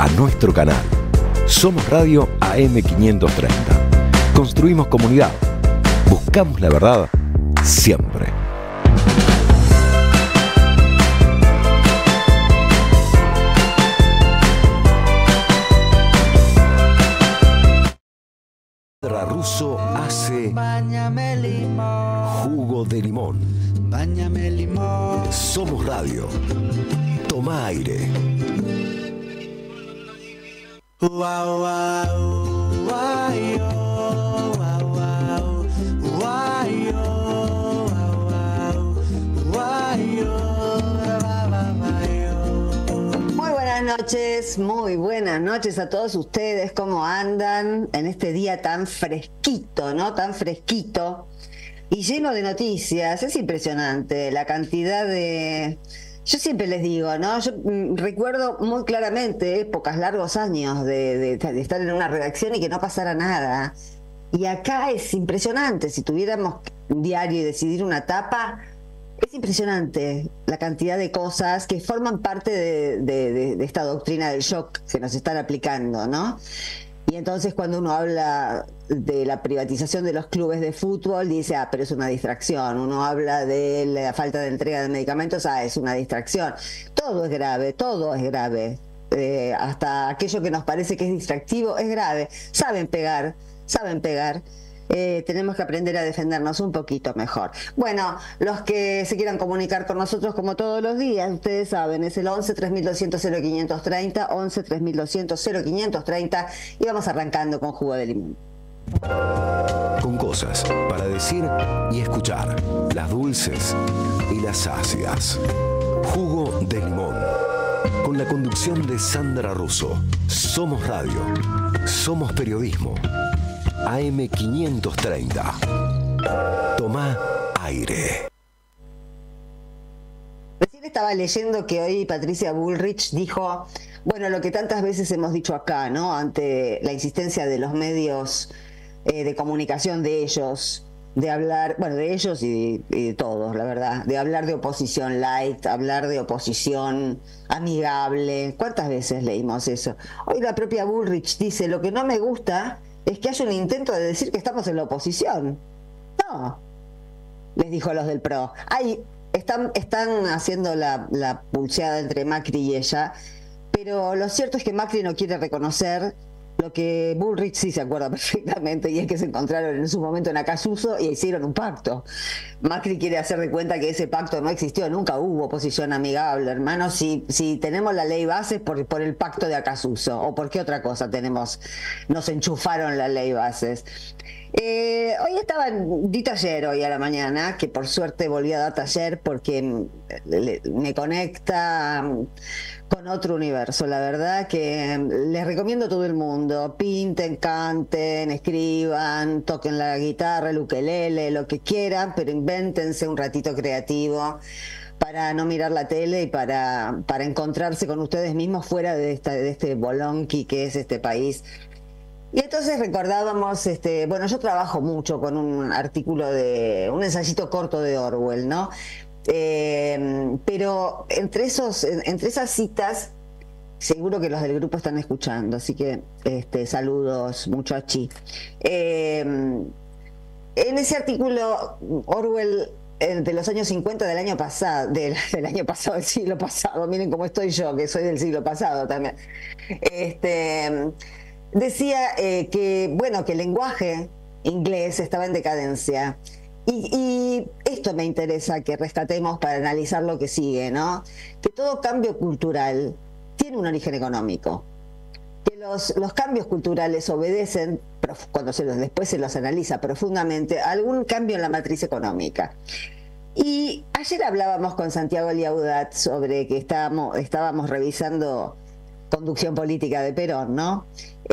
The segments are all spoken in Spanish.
a nuestro canal. Somos Radio AM530. Construimos comunidad. Buscamos la verdad siempre. Sandra Russo hace jugo de limón. Báñame limón. Somos Radio. Toma aire. Wow, wow, wow, wow, muy buenas noches a todos ustedes. ¿Cómo andan en este día tan fresquito, ¿no? Tan fresquito y lleno de noticias. Es impresionante la cantidad de... Yo siempre les digo, ¿no? Yo recuerdo muy claramente épocas, largos años de estar en una redacción y que no pasara nada. Y acá es impresionante. Si tuviéramos un diario y decidir una tapa, es impresionante la cantidad de cosas que forman parte de esta doctrina del shock que nos están aplicando, ¿no? Y entonces cuando uno habla de la privatización de los clubes de fútbol, dice, pero es una distracción. Uno habla de la falta de entrega de medicamentos, es una distracción. Todo es grave, todo es grave. Hasta aquello que nos parece que es distractivo es grave. Saben pegar, saben pegar. Tenemos que aprender a defendernos un poquito mejor. Bueno, los que se quieran comunicar con nosotros como todos los días, ustedes saben, es el 11 3200 0530, 11 3200 0530, y vamos arrancando con jugo de limón. Con cosas para decir y escuchar, las dulces y las ácidas. Jugo de limón, con la conducción de Sandra Russo. Somos Radio, somos periodismo. AM530. Toma aire. Recién estaba leyendo que hoy Patricia Bullrich dijo, bueno, lo que tantas veces hemos dicho acá, ¿no? Ante la insistencia de los medios de comunicación de ellos, de hablar, bueno, de ellos y de todos, la verdad, de hablar de oposición light, hablar de oposición amigable. ¿Cuántas veces leímos eso? Hoy la propia Bullrich dice, lo que no me gusta es que haya un intento de decir que estamos en la oposición. No, les dijo a los del PRO. Están haciendo la pulseada entre Macri y ella, pero lo cierto es que Macri no quiere reconocer lo que Bullrich sí se acuerda perfectamente, y es que se encontraron en su momento en Acasuso y hicieron un pacto. Macri quiere hacer de cuenta que ese pacto no existió, nunca hubo oposición amigable, hermano. Si tenemos la ley base por el pacto de Acasuso, o por qué otra cosa nos enchufaron la ley bases. Hoy di taller hoy a la mañana, que por suerte volví a dar taller porque me conecta con otro universo. La verdad que les recomiendo a todo el mundo: pinten, canten, escriban, toquen la guitarra, el ukelele, lo que quieran, pero invéntense un ratito creativo para no mirar la tele y para encontrarse con ustedes mismos fuera de este bolonqui que es este país. Y entonces recordábamos, bueno, yo trabajo mucho con un artículo un ensayito corto de Orwell, ¿no? Pero entre esas citas, seguro que los del grupo están escuchando, así que saludos, muchachi. En ese artículo, Orwell, de los años 50 del año pasado, del siglo pasado, miren cómo estoy yo, que soy del siglo pasado también, decía que el lenguaje inglés estaba en decadencia. Y esto me interesa que rescatemos para analizar lo que sigue, ¿no? Que todo cambio cultural tiene un origen económico. Que los cambios culturales obedecen, cuando después se los analiza profundamente, a algún cambio en la matriz económica. Y ayer hablábamos con Santiago Liaudat sobre que estábamos revisando conducción política de Perón, ¿no?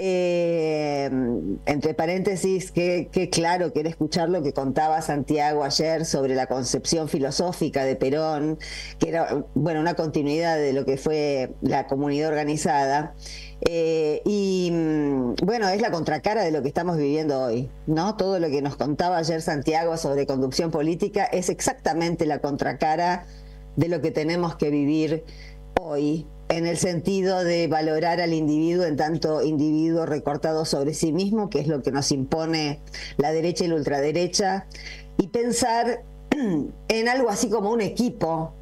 Entre paréntesis, qué claro que era escuchar lo que contaba Santiago ayer sobre la concepción filosófica de Perón, que era, una continuidad de lo que fue la comunidad organizada. Es la contracara de lo que estamos viviendo hoy, ¿no? Todo lo que nos contaba ayer Santiago sobre conducción política es exactamente la contracara de lo que tenemos que vivir hoy en el sentido de valorar al individuo en tanto individuo recortado sobre sí mismo, que es lo que nos impone la derecha y la ultraderecha, y pensar en algo así como un equipo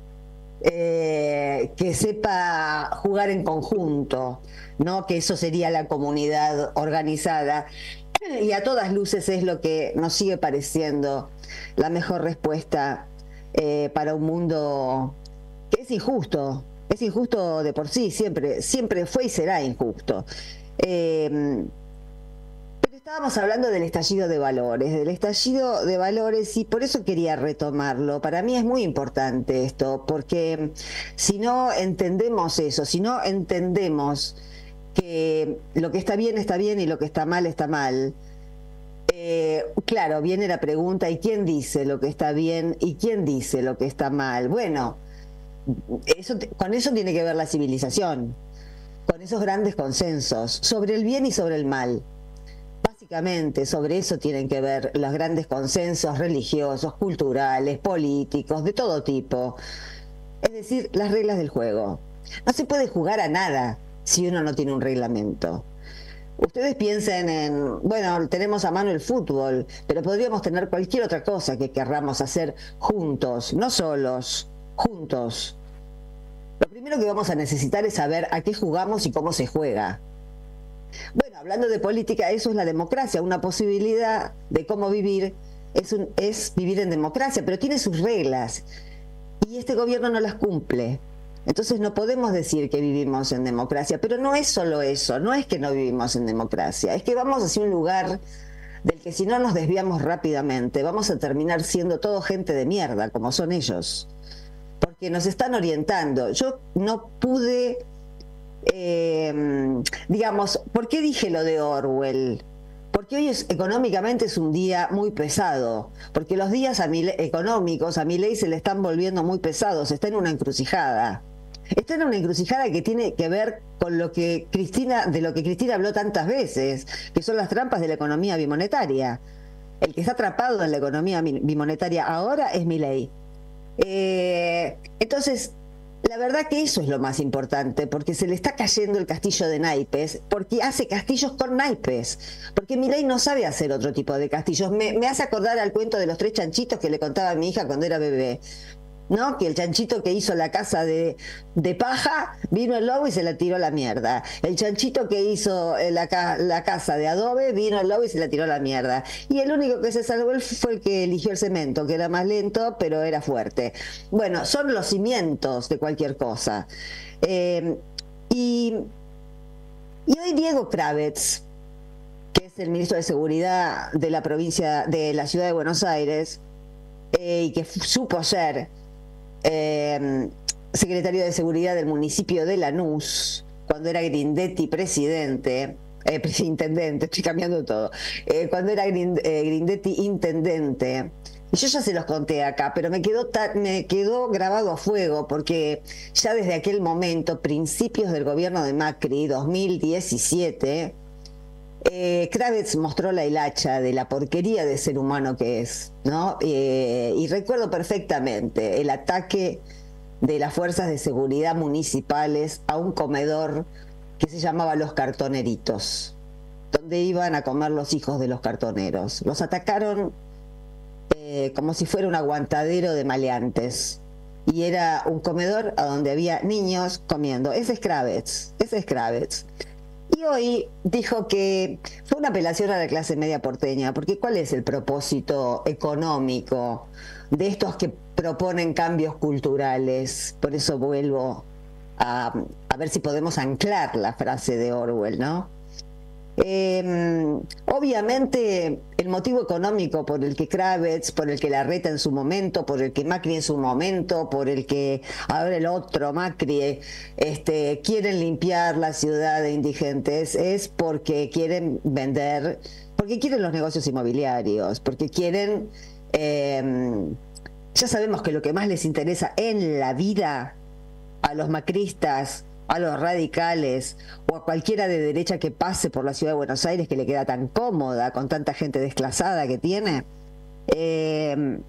que sepa jugar en conjunto, ¿no? Que eso sería la comunidad organizada. Y a todas luces es lo que nos sigue pareciendo la mejor respuesta para un mundo que es injusto de por sí, siempre fue y será injusto. Pero estábamos hablando del estallido de valores, y por eso quería retomarlo. Para mí es muy importante esto, porque si no entendemos eso, si no entendemos que lo que está bien y lo que está mal, claro, viene la pregunta, ¿y quién dice lo que está bien y quién dice lo que está mal? Bueno, con eso tiene que ver la civilización, con esos grandes consensos sobre el bien y sobre el mal. Básicamente sobre eso tienen que ver los grandes consensos religiosos, culturales, políticos, de todo tipo. Es decir, las reglas del juego. No se puede jugar a nada si uno no tiene un reglamento. Ustedes piensen en, bueno, tenemos a mano el fútbol, pero podríamos tener cualquier otra cosa que querramos hacer juntos, no solos, juntos. Lo primero que vamos a necesitar es saber a qué jugamos y cómo se juega. Bueno, hablando de política, eso es la democracia, una posibilidad de cómo vivir, es vivir en democracia, pero tiene sus reglas, y este gobierno no las cumple. Entonces no podemos decir que vivimos en democracia, pero no es solo eso, no es que no vivimos en democracia, es que vamos hacia un lugar del que si no nos desviamos rápidamente, vamos a terminar siendo todo gente de mierda, como son ellos, porque nos están orientando. Yo no pude... digamos, ¿por qué dije lo de Orwell? Porque hoy económicamente es un día muy pesado, porque los días económicos a Milei se le están volviendo muy pesados, está en una encrucijada. Está en una encrucijada que tiene que ver con lo que Cristina habló tantas veces, que son las trampas de la economía bimonetaria. El que está atrapado en la economía bimonetaria ahora es Milei. Entonces, la verdad que eso es lo más importante, porque se le está cayendo el castillo de naipes, porque hace castillos con naipes, porque Milei no sabe hacer otro tipo de castillos. Me hace acordar al cuento de los 3 chanchitos que le contaba a mi hija cuando era bebé, ¿no? Que el chanchito que hizo la casa de paja, vino el lobo y se la tiró a la mierda. El chanchito que hizo la casa de adobe, vino el lobo y se la tiró a la mierda. Y el único que se salvó fue el que eligió el cemento, que era más lento, pero era fuerte. Bueno, son los cimientos de cualquier cosa. Y hoy Diego Kravetz, que es el ministro de Seguridad de la provincia, de la ciudad de Buenos Aires, y que supo ser secretario de Seguridad del municipio de Lanús, cuando era Grindetti intendente, estoy cambiando todo, cuando era Grindetti intendente, y yo ya se los conté acá, pero me quedó grabado a fuego, porque ya desde aquel momento, principios del gobierno de Macri, 2017, Kravetz mostró la hilacha de la porquería de ser humano que es, ¿no? Y recuerdo perfectamente el ataque de las fuerzas de seguridad municipales a un comedor que se llamaba Los Cartoneritos, donde iban a comer los hijos de los cartoneros. Los atacaron como si fuera un aguantadero de maleantes, y era un comedor a donde había niños comiendo. Ese es Kravetz. Y hoy dijo que fue una apelación a la clase media porteña, porque ¿cuál es el propósito económico de estos que proponen cambios culturales? Por eso vuelvo a ver si podemos anclar la frase de Orwell, ¿no? Obviamente el motivo económico por el que Kravetz, por el que Larreta en su momento, por el que Macri en su momento, por el que ahora el otro Macri quieren limpiar la ciudad de indigentes, es porque quieren vender, porque quieren los negocios inmobiliarios, porque quieren, ya sabemos que lo que más les interesa en la vida a los macristas, a los radicales o a cualquiera de derecha que pase por la ciudad de Buenos Aires, que le queda tan cómoda con tanta gente desclasada que tiene,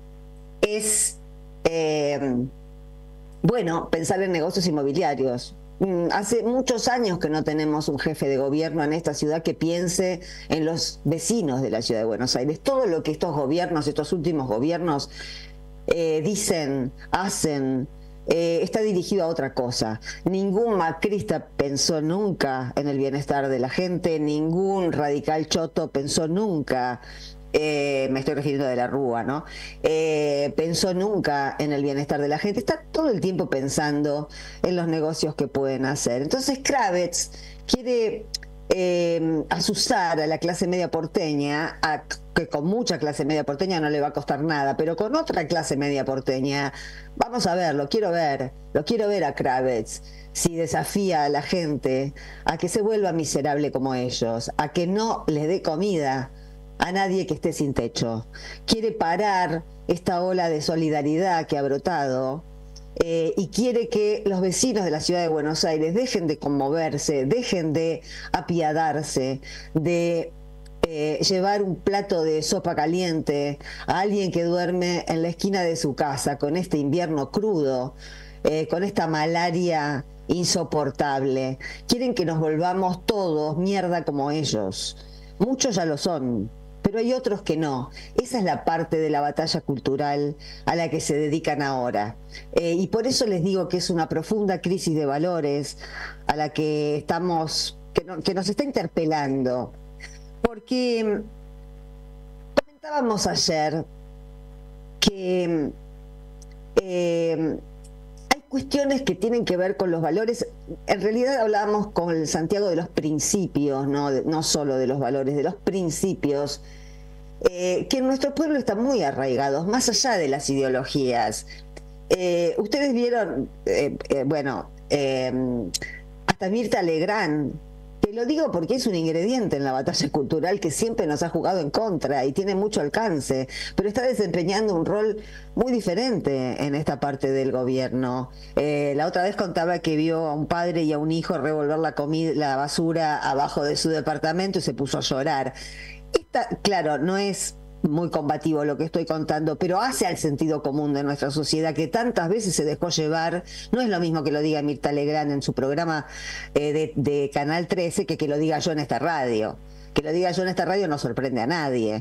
es bueno, pensar en negocios inmobiliarios. Hace muchos años que no tenemos un jefe de gobierno en esta ciudad que piense en los vecinos de la ciudad de Buenos Aires. Todo lo que estos gobiernos, estos últimos gobiernos, dicen, hacen, está dirigido a otra cosa. Ningún macrista pensó nunca en el bienestar de la gente, ningún radical choto pensó nunca, me estoy refiriendo de la Rúa, ¿no? Pensó nunca en el bienestar de la gente. Está todo el tiempo pensando en los negocios que pueden hacer. Entonces Kravitz quiere azuzar a la clase media porteña, que con mucha clase media porteña no le va a costar nada, pero con otra clase media porteña, vamos a ver, lo quiero ver a Kravitz, si desafía a la gente a que se vuelva miserable como ellos, a que no les dé comida a nadie que esté sin techo. Quiere parar esta ola de solidaridad que ha brotado, y quiere que los vecinos de la ciudad de Buenos Aires dejen de conmoverse, dejen de apiadarse, de llevar un plato de sopa caliente a alguien que duerme en la esquina de su casa con este invierno crudo, con esta malaria insoportable. Quieren que nos volvamos todos mierda como ellos. Muchos ya lo son, pero hay otros que no. Esa es la parte de la batalla cultural a la que se dedican ahora. Y por eso les digo que es una profunda crisis de valores a la que estamos, que nos está interpelando. Porque comentábamos ayer que hay cuestiones que tienen que ver con los valores. En realidad hablábamos con el Santiago de los principios, no solo de los valores, de los principios, que en nuestro pueblo están muy arraigados, más allá de las ideologías. Ustedes vieron, hasta Mirta Legrand, te lo digo porque es un ingrediente en la batalla cultural que siempre nos ha jugado en contra y tiene mucho alcance, pero está desempeñando un rol muy diferente en esta parte del gobierno. La otra vez contaba que vio a un padre y a un hijo revolver la basura abajo de su departamento y se puso a llorar. Claro, no es muy combativo lo que estoy contando, pero hace al sentido común de nuestra sociedad que tantas veces se dejó llevar. No es lo mismo que lo diga Mirta Legrand en su programa de Canal 13 que lo diga yo en esta radio. Que lo diga yo en esta radio no sorprende a nadie,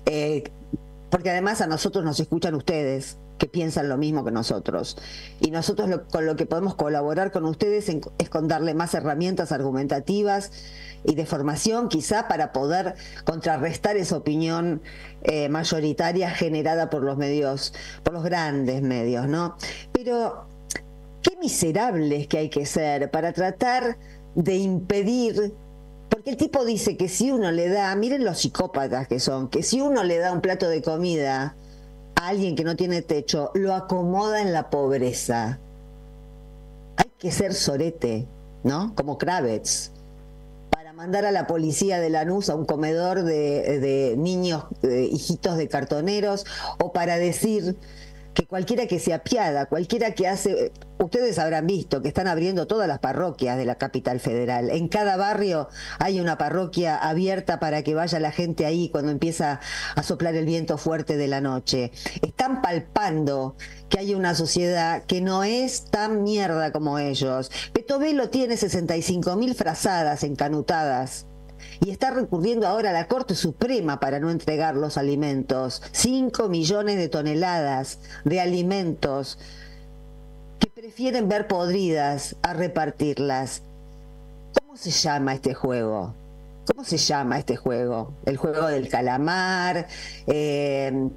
porque además a nosotros nos escuchan ustedes que piensan lo mismo que nosotros, y nosotros con lo que podemos colaborar con ustedes es con darle más herramientas argumentativas y de formación, quizá, para poder contrarrestar esa opinión mayoritaria generada por los medios, por los grandes medios, ¿no? Pero qué miserables que hay que ser para tratar de impedir, porque el tipo dice que si uno le da, miren los psicópatas que son, que si uno le da un plato de comida a alguien que no tiene techo, lo acomoda en la pobreza. Hay que ser sorete, ¿no? Como Kravitz, para mandar a la policía de Lanús a un comedor de niños, hijitos de cartoneros, o para decir que cualquiera que se apiada, cualquiera que hace... Ustedes habrán visto que están abriendo todas las parroquias de la capital federal. En cada barrio hay una parroquia abierta para que vaya la gente ahí cuando empieza a soplar el viento fuerte de la noche. Están palpando que hay una sociedad que no es tan mierda como ellos. Petovelo tiene 65.000 frazadas encanutadas y está recurriendo ahora a la Corte Suprema para no entregar los alimentos. 5 millones de toneladas de alimentos que prefieren ver podridas a repartirlas. ¿Cómo se llama este juego? ¿Cómo se llama este juego? El juego del calamar, el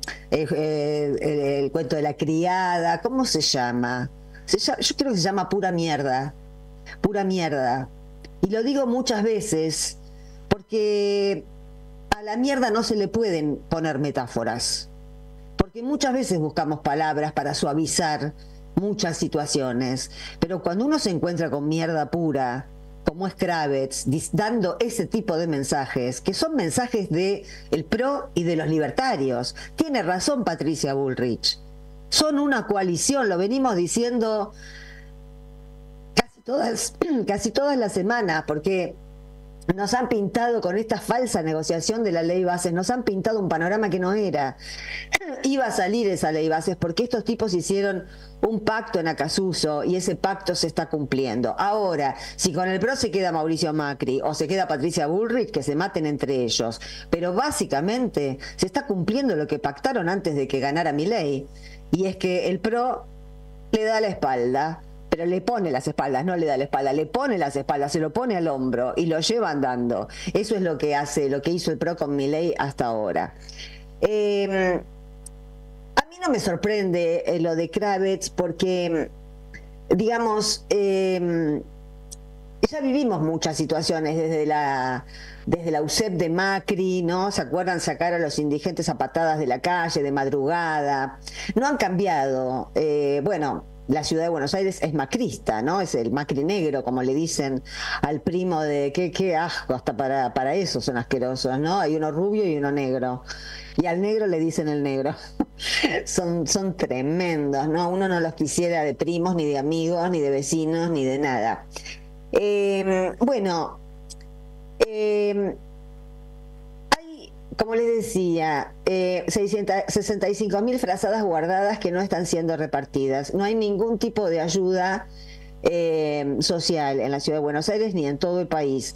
cuento de la criada. ¿Cómo se llama? Yo creo que se llama pura mierda. Pura mierda. Y lo digo muchas veces porque a la mierda no se le pueden poner metáforas, porque muchas veces buscamos palabras para suavizar muchas situaciones, pero cuando uno se encuentra con mierda pura, como es Kravitz, dando ese tipo de mensajes, que son mensajes de el PRO y de los libertarios, tiene razón Patricia Bullrich, son una coalición, lo venimos diciendo casi todas las semanas, porque Nos han pintado con esta falsa negociación de la ley bases, nos han pintado un panorama que no era. Iba a salir esa ley bases porque estos tipos hicieron un pacto en Acasuso y ese pacto se está cumpliendo. Ahora, si con el PRO se queda Mauricio Macri o se queda Patricia Bullrich, que se maten entre ellos. Pero básicamente se está cumpliendo lo que pactaron antes de que ganara Milei. Y es que el PRO le da la espalda, pero le pone las espaldas, no le da la espalda, le pone las espaldas, se lo pone al hombro y lo lleva andando. Eso es lo que hace, lo que hizo el PRO con Milei hasta ahora. A mí no me sorprende lo de Kravitz porque, digamos, ya vivimos muchas situaciones desde la UCEP de Macri, ¿no? ¿Se acuerdan? Sacar a los indigentes a patadas de la calle, de madrugada. No han cambiado. Bueno, la ciudad de Buenos Aires es macrista, ¿no? Es el Macri negro, como le dicen al primo de... Qué asco, hasta para eso son asquerosos, ¿no? Hay uno rubio y uno negro. Y al negro le dicen el negro. Son tremendos, ¿no? Uno no los quisiera de primos, ni de amigos, ni de vecinos, ni de nada. Bueno, hay, como les decía, 65.000 frazadas guardadas que no están siendo repartidas. No hay ningún tipo de ayuda social en la ciudad de Buenos Aires ni en todo el país.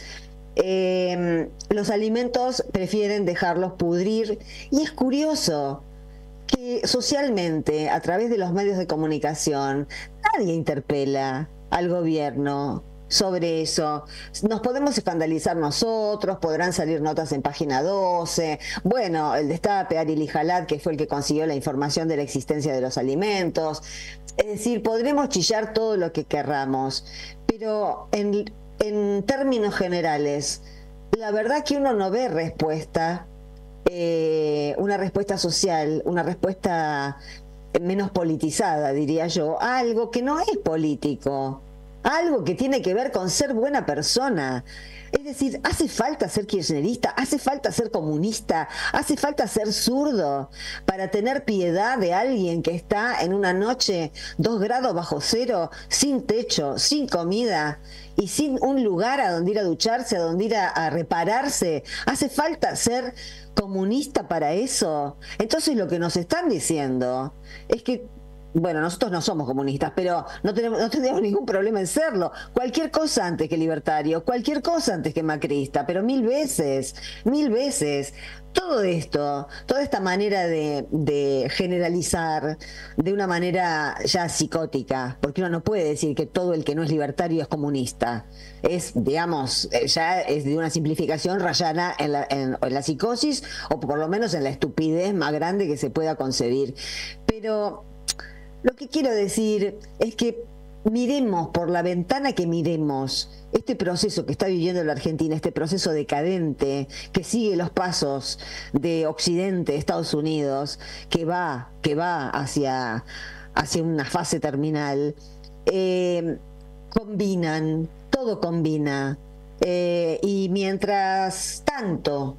Los alimentos prefieren dejarlos pudrir y es curioso que socialmente, a través de los medios de comunicación, nadie interpela al gobierno sobre eso. Nos podemos escandalizar nosotros, podrán salir notas en Página 12, bueno, el destape, Ari Lijalad, que fue el que consiguió la información de la existencia de los alimentos. Es decir, podremos chillar todo lo que querramos, pero en términos generales, la verdad que uno no ve respuesta, una respuesta social, una respuesta menos politizada, diría yo, a algo que no es político, a algo que tiene que ver con ser buena persona. Es decir, hace falta ser kirchnerista, hace falta ser comunista, hace falta ser zurdo para tener piedad de alguien que está en una noche 2 grados bajo cero, sin techo, sin comida y sin un lugar a donde ir a ducharse, a donde ir a repararse. Hace falta ser comunista para eso. Entonces lo que nos están diciendo es que, bueno, nosotros no somos comunistas, pero no tendríamos ningún problema en serlo. Cualquier cosa antes que libertario, cualquier cosa antes que macrista, pero mil veces. Todo esto, toda esta manera de generalizar de una manera ya psicótica, porque uno no puede decir que todo el que no es libertario es comunista. Es, digamos, ya es de una simplificación rayana en la psicosis, o por lo menos en la estupidez más grande que se pueda concebir. Pero lo que quiero decir es que miremos por la ventana que miremos este proceso que está viviendo la Argentina, este proceso decadente que sigue los pasos de Occidente, Estados Unidos, que va hacia una fase terminal. Todo combina. Y mientras tanto,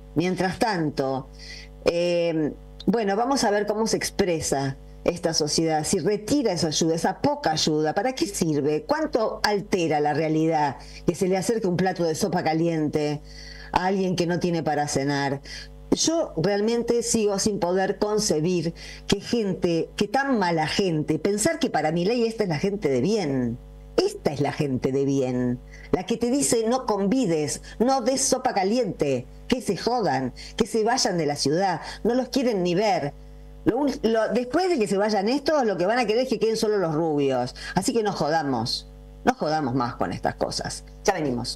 bueno, vamos a ver cómo se expresa esta sociedad, si retira esa ayuda, esa poca ayuda, ¿para qué sirve? ¿Cuánto altera la realidad que se le acerque un plato de sopa caliente a alguien que no tiene para cenar? Yo realmente sigo sin poder concebir que tan mala gente, pensar que para Milei esta es la gente de bien. Esta es la gente de bien, la que te dice no convides, no des sopa caliente, que se jodan, que se vayan de la ciudad, no los quieren ni ver. Después de que se vayan estos, lo que van a querer es que queden solo los rubios. Así que no jodamos más con estas cosas. Ya venimos.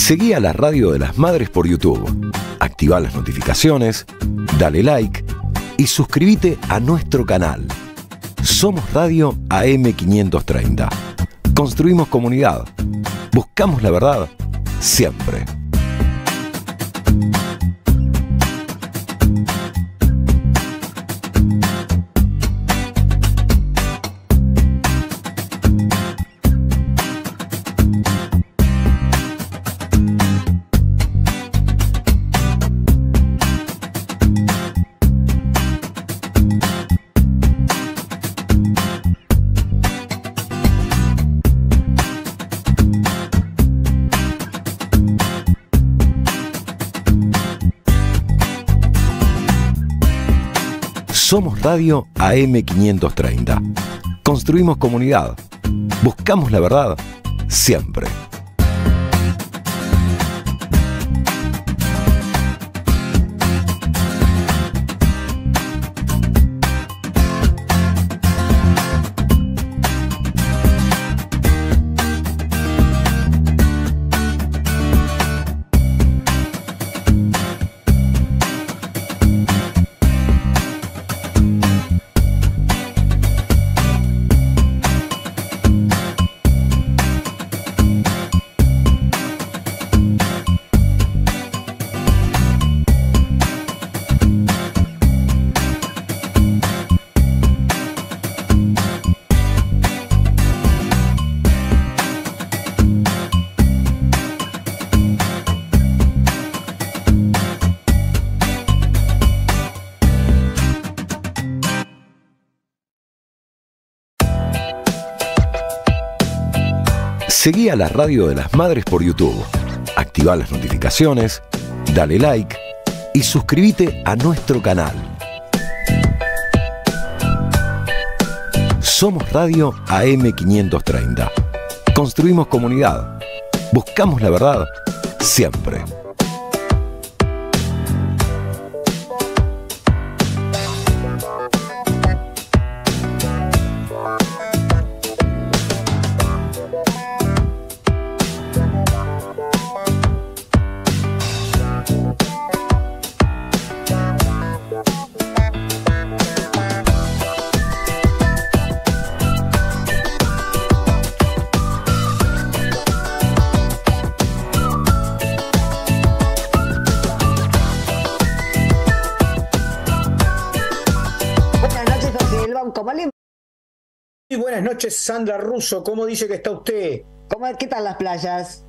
Seguí a la Radio de las Madres por YouTube. Activá las notificaciones, dale like y suscríbete a nuestro canal. Somos Radio AM530. Construimos comunidad. Buscamos la verdad siempre. Somos Radio AM530. Construimos comunidad. Buscamos la verdad siempre. Seguí a la Radio de las Madres por YouTube. Activá las notificaciones, dale like y suscríbete a nuestro canal. Somos Radio AM530. Construimos comunidad. Buscamos la verdad siempre. Muy buenas noches, Sandra Russo. ¿Cómo dice que está usted? ¿Qué tal las playas?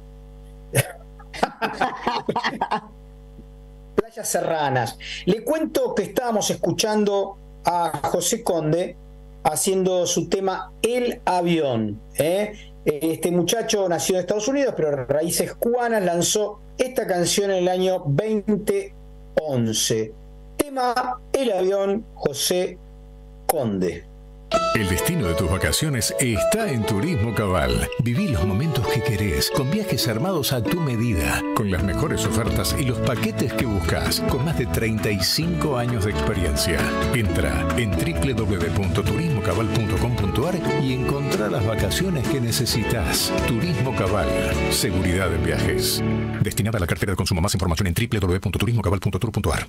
Playas serranas. Le cuento que estábamos escuchando a José Conde haciendo su tema El Avión. Este muchacho nació en Estados Unidos, pero raíces cubanas, lanzó esta canción en el año 2011. Tema El Avión, José Conde. El destino de tus vacaciones está en Turismo Cabal. Viví los momentos que querés, con viajes armados a tu medida, con las mejores ofertas y los paquetes que buscas, con más de 35 años de experiencia. Entra en www.turismocabal.com.ar y encontrá las vacaciones que necesitas. Turismo Cabal, seguridad en viajes. Destinada a la cartera de consumo. Más información en www.turismocabal.tour.ar.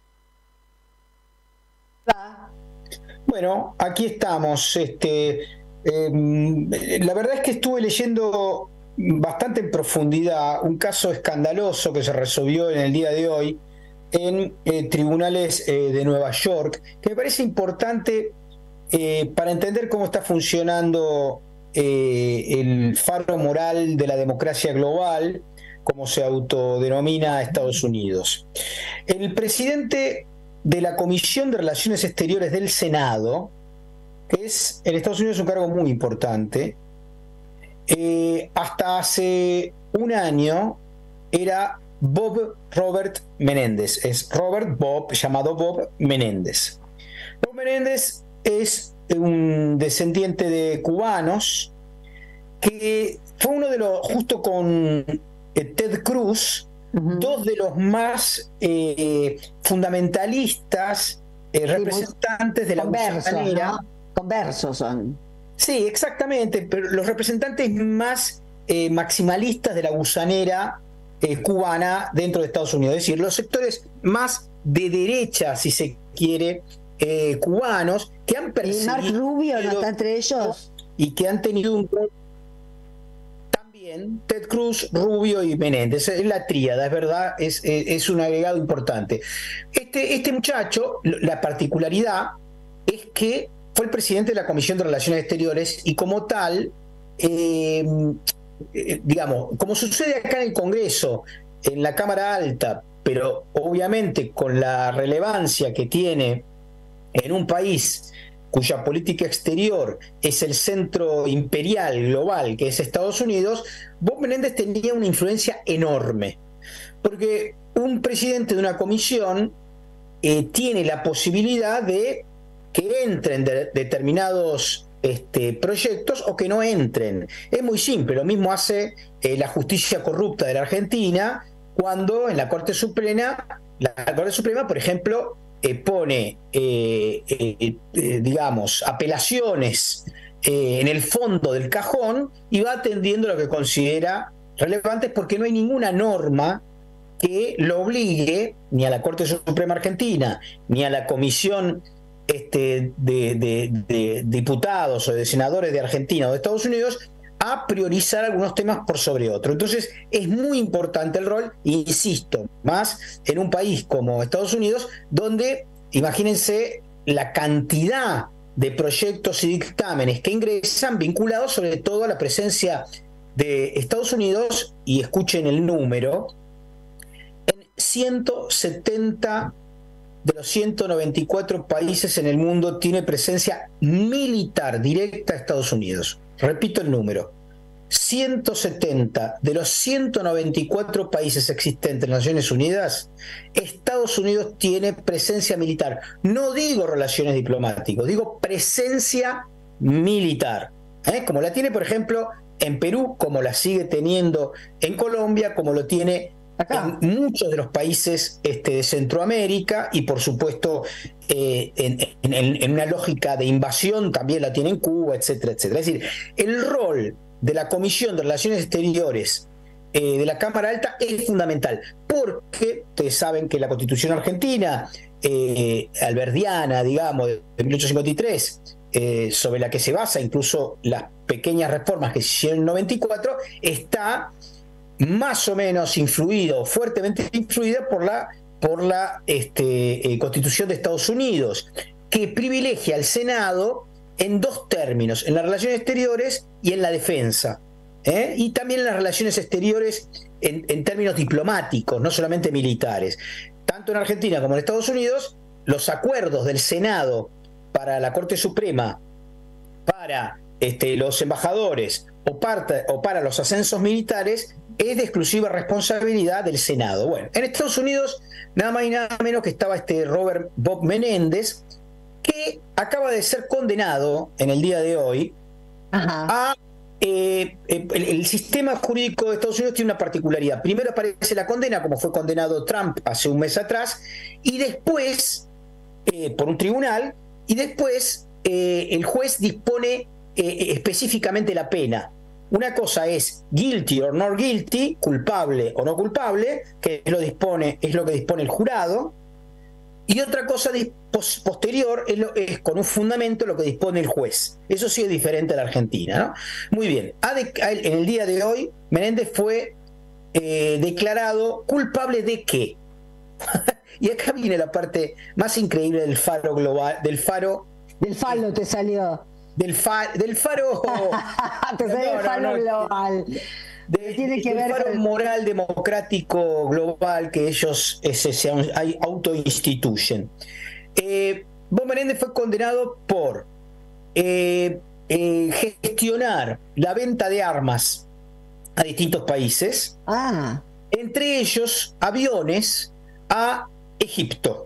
Bueno, aquí estamos. La verdad es que estuve leyendo bastante en profundidad un caso escandaloso que se resolvió en el día de hoy en tribunales de Nueva York, que me parece importante para entender cómo está funcionando el faro moral de la democracia global, como se autodenomina Estados Unidos. El presidente de la Comisión de Relaciones Exteriores del Senado, que es en Estados Unidos un cargo muy importante, hasta hace un año era Bob Robert Menéndez. Es Robert Bob, llamado Bob Menéndez. Bob Menéndez es un descendiente de cubanos que fue uno de los, junto con Ted Cruz, dos de los más fundamentalistas representantes de la gusanera. ¿No? Conversos son. Sí, exactamente, pero los representantes más maximalistas de la gusanera cubana dentro de Estados Unidos. Es decir, los sectores más de derecha, si se quiere, cubanos, que han perseguido... ¿Y Mark Rubio no está entre ellos? Y que han tenido un rol también, Ted Cruz, Rubio y Menéndez. Es la tríada, es verdad, es un agregado importante. Este muchacho, la particularidad es que fue el presidente de la Comisión de Relaciones Exteriores y como tal, digamos, como sucede acá en el Congreso, en la Cámara Alta, pero obviamente con la relevancia que tiene en un país cuya política exterior es el centro imperial global, que es Estados Unidos, Bob Menéndez tenía una influencia enorme, porque un presidente de una comisión tiene la posibilidad de que entren determinados proyectos o que no entren. Es muy simple, lo mismo hace la justicia corrupta de la Argentina cuando en la Corte Suprema, por ejemplo, pone, digamos, apelaciones en el fondo del cajón y va atendiendo lo que considera relevantes porque no hay ninguna norma que lo obligue ni a la Corte Suprema Argentina ni a la Comisión de diputados o de senadores de Argentina o de Estados Unidos a priorizar algunos temas por sobre otros. Entonces es muy importante el rol, insisto, más en un país como Estados Unidos, donde imagínense la cantidad de proyectos y dictámenes que ingresan vinculados sobre todo a la presencia de Estados Unidos, y escuchen el número, en 170 de los 194 países en el mundo tiene presencia militar directa a Estados Unidos. Repito el número, 170 de los 194 países existentes en las Naciones Unidas, Estados Unidos tiene presencia militar. No digo relaciones diplomáticas, digo presencia militar. Como la tiene, por ejemplo, en Perú, como la sigue teniendo en Colombia, como lo tiene acá en muchos de los países de Centroamérica y por supuesto en una lógica de invasión también la tiene en Cuba, etcétera, etcétera. Es decir, el rol de la Comisión de Relaciones Exteriores de la Cámara Alta es fundamental, porque ustedes saben que la Constitución argentina, alberdiana, digamos, de 1853, sobre la que se basa incluso las pequeñas reformas que se hicieron en el 94, está más o menos influido, fuertemente influida por la Constitución de Estados Unidos, que privilegia al Senado en dos términos, en las relaciones exteriores y en la defensa, y también en las relaciones exteriores en términos diplomáticos, no solamente militares. Tanto en Argentina como en Estados Unidos, los acuerdos del Senado para la Corte Suprema, para los embajadores o para los ascensos militares, es de exclusiva responsabilidad del Senado. Bueno, en Estados Unidos nada más y nada menos que estaba Robert Bob Menéndez, que acaba de ser condenado en el día de hoy. Ajá. El sistema jurídico de Estados Unidos tiene una particularidad. Primero aparece la condena, como fue condenado Trump hace un mes atrás, y después, por un tribunal, y después el juez dispone específicamente la pena. Una cosa es guilty or not guilty, culpable o no culpable, que es lo que dispone el jurado, y otra cosa posterior es con un fundamento lo que dispone el juez. Eso sí es diferente a la Argentina, ¿no? Muy bien. En el día de hoy, Menéndez fue declarado culpable ¿de qué? Y acá viene la parte más increíble del faro global, del falo te salió. Del faro te salió el falo global. Tiene que ver con el moral democrático global que ellos se autoinstituyen. Bob Menéndez fue condenado por gestionar la venta de armas a distintos países, entre ellos aviones a Egipto.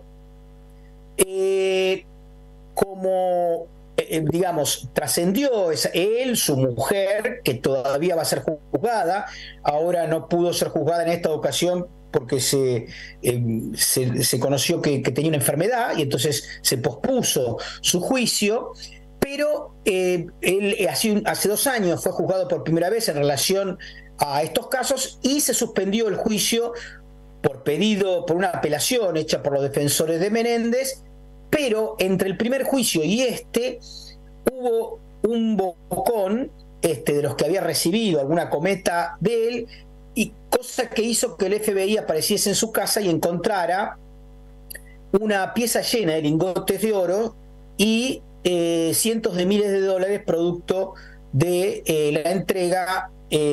Como digamos, trascendió él, su mujer, que todavía va a ser juzgada, ahora no pudo ser juzgada en esta ocasión porque se conoció que tenía una enfermedad y entonces se pospuso su juicio, pero él hace 2 años fue juzgado por primera vez en relación a estos casos y se suspendió el juicio por una apelación hecha por los defensores de Menéndez, pero entre el primer juicio y hubo un bocón de los que había recibido alguna cometa de él, y cosa que hizo que el FBI apareciese en su casa y encontrara una pieza llena de lingotes de oro y cientos de miles de dólares producto de la entrega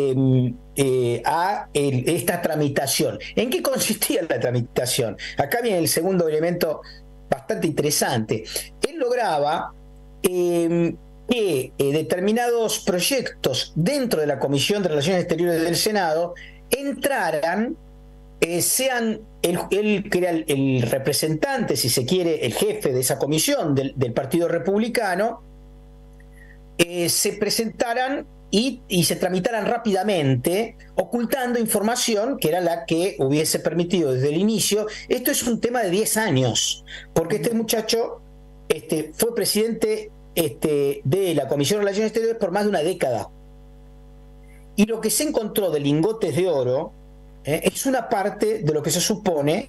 a esta tramitación. ¿En qué consistía la tramitación? Acá viene el segundo elemento bastante interesante. Él lograba que determinados proyectos dentro de la Comisión de Relaciones Exteriores del Senado entraran, sean él que era el representante, si se quiere, el jefe de esa comisión del Partido Republicano, se presentaran y se tramitaran rápidamente, ocultando información que era la que hubiese permitido desde el inicio. Esto es un tema de 10 años, porque este muchacho fue presidente de la Comisión de Relaciones Exteriores por más de una década. Y lo que se encontró de lingotes de oro es una parte de lo que se supone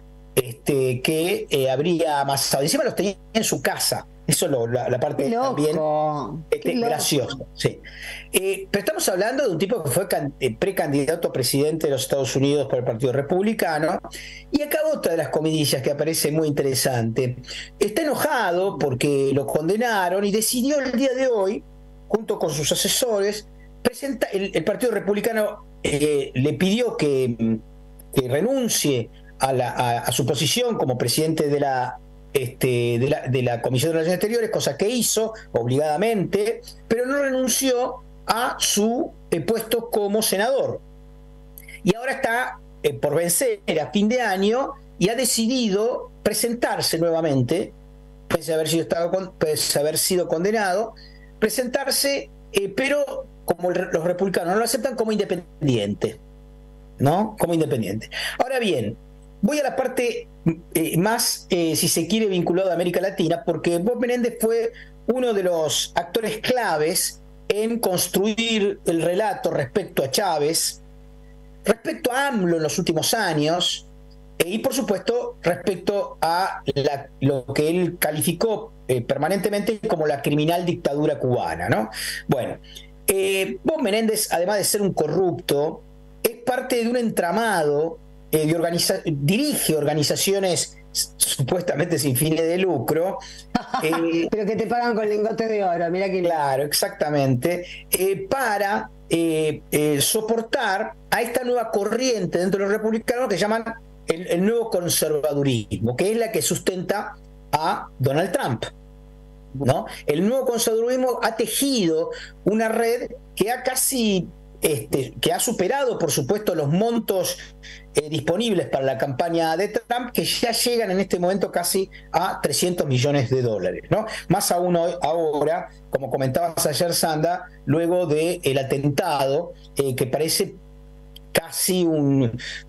que habría amasado. Encima los tenía en su casa. Eso es la parte también graciosa. Sí. Pero estamos hablando de un tipo que fue precandidato a presidente de los Estados Unidos por el Partido Republicano. Y acá otra de las comidillas que aparece muy interesante. Está enojado porque lo condenaron y decidió el día de hoy, junto con sus asesores, el Partido Republicano le pidió que renuncie a su posición como presidente de la Comisión de Relaciones Exteriores, cosa que hizo obligadamente, pero no renunció a su puesto como senador. Y ahora está por vencer a fin de año y ha decidido presentarse nuevamente, pese a haber sido condenado, presentarse, pero como los republicanos no lo aceptan, como independiente, ¿no? Como independiente. Ahora bien, voy a la parte más, si se quiere, vinculada a América Latina, porque Bob Menéndez fue uno de los actores claves en construir el relato respecto a Chávez, respecto a AMLO en los últimos años, y por supuesto respecto a lo que él calificó permanentemente como la criminal dictadura cubana, ¿no? Bueno, Bob Menéndez, además de ser un corrupto, es parte de un entramado, dirige organizaciones supuestamente sin fines de lucro, pero que te pagan con lingotes de oro, mira que claro, exactamente, para soportar a esta nueva corriente dentro de los republicanos que llaman el nuevo conservadurismo, que es la que sustenta a Donald Trump, ¿no? El nuevo conservadurismo ha tejido una red que ha superado, por supuesto, los montos disponibles para la campaña de Trump, que ya llegan en este momento casi a $300 millones, ¿no? Más aún ahora, como comentabas ayer, Sandra, luego del atentado, que parece casi un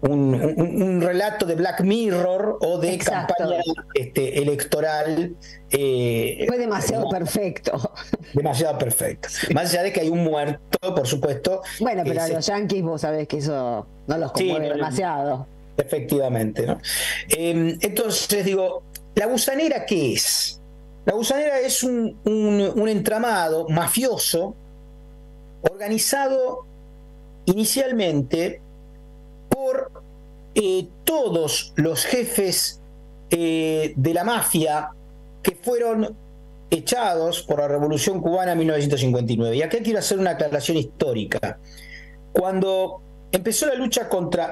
relato de Black Mirror o de Exacto. campaña electoral. Fue demasiado perfecto. Demasiado perfecto. Más allá de que hay un muerto, por supuesto. Bueno, pero a los yanquis vos sabés que eso no los conmueve demasiado. Efectivamente, ¿no? Entonces digo, ¿la gusanera qué es? La gusanera es un entramado mafioso organizado inicialmente por todos los jefes de la mafia que fueron echados por la Revolución Cubana en 1959. Y acá quiero hacer una aclaración histórica. Cuando empezó la lucha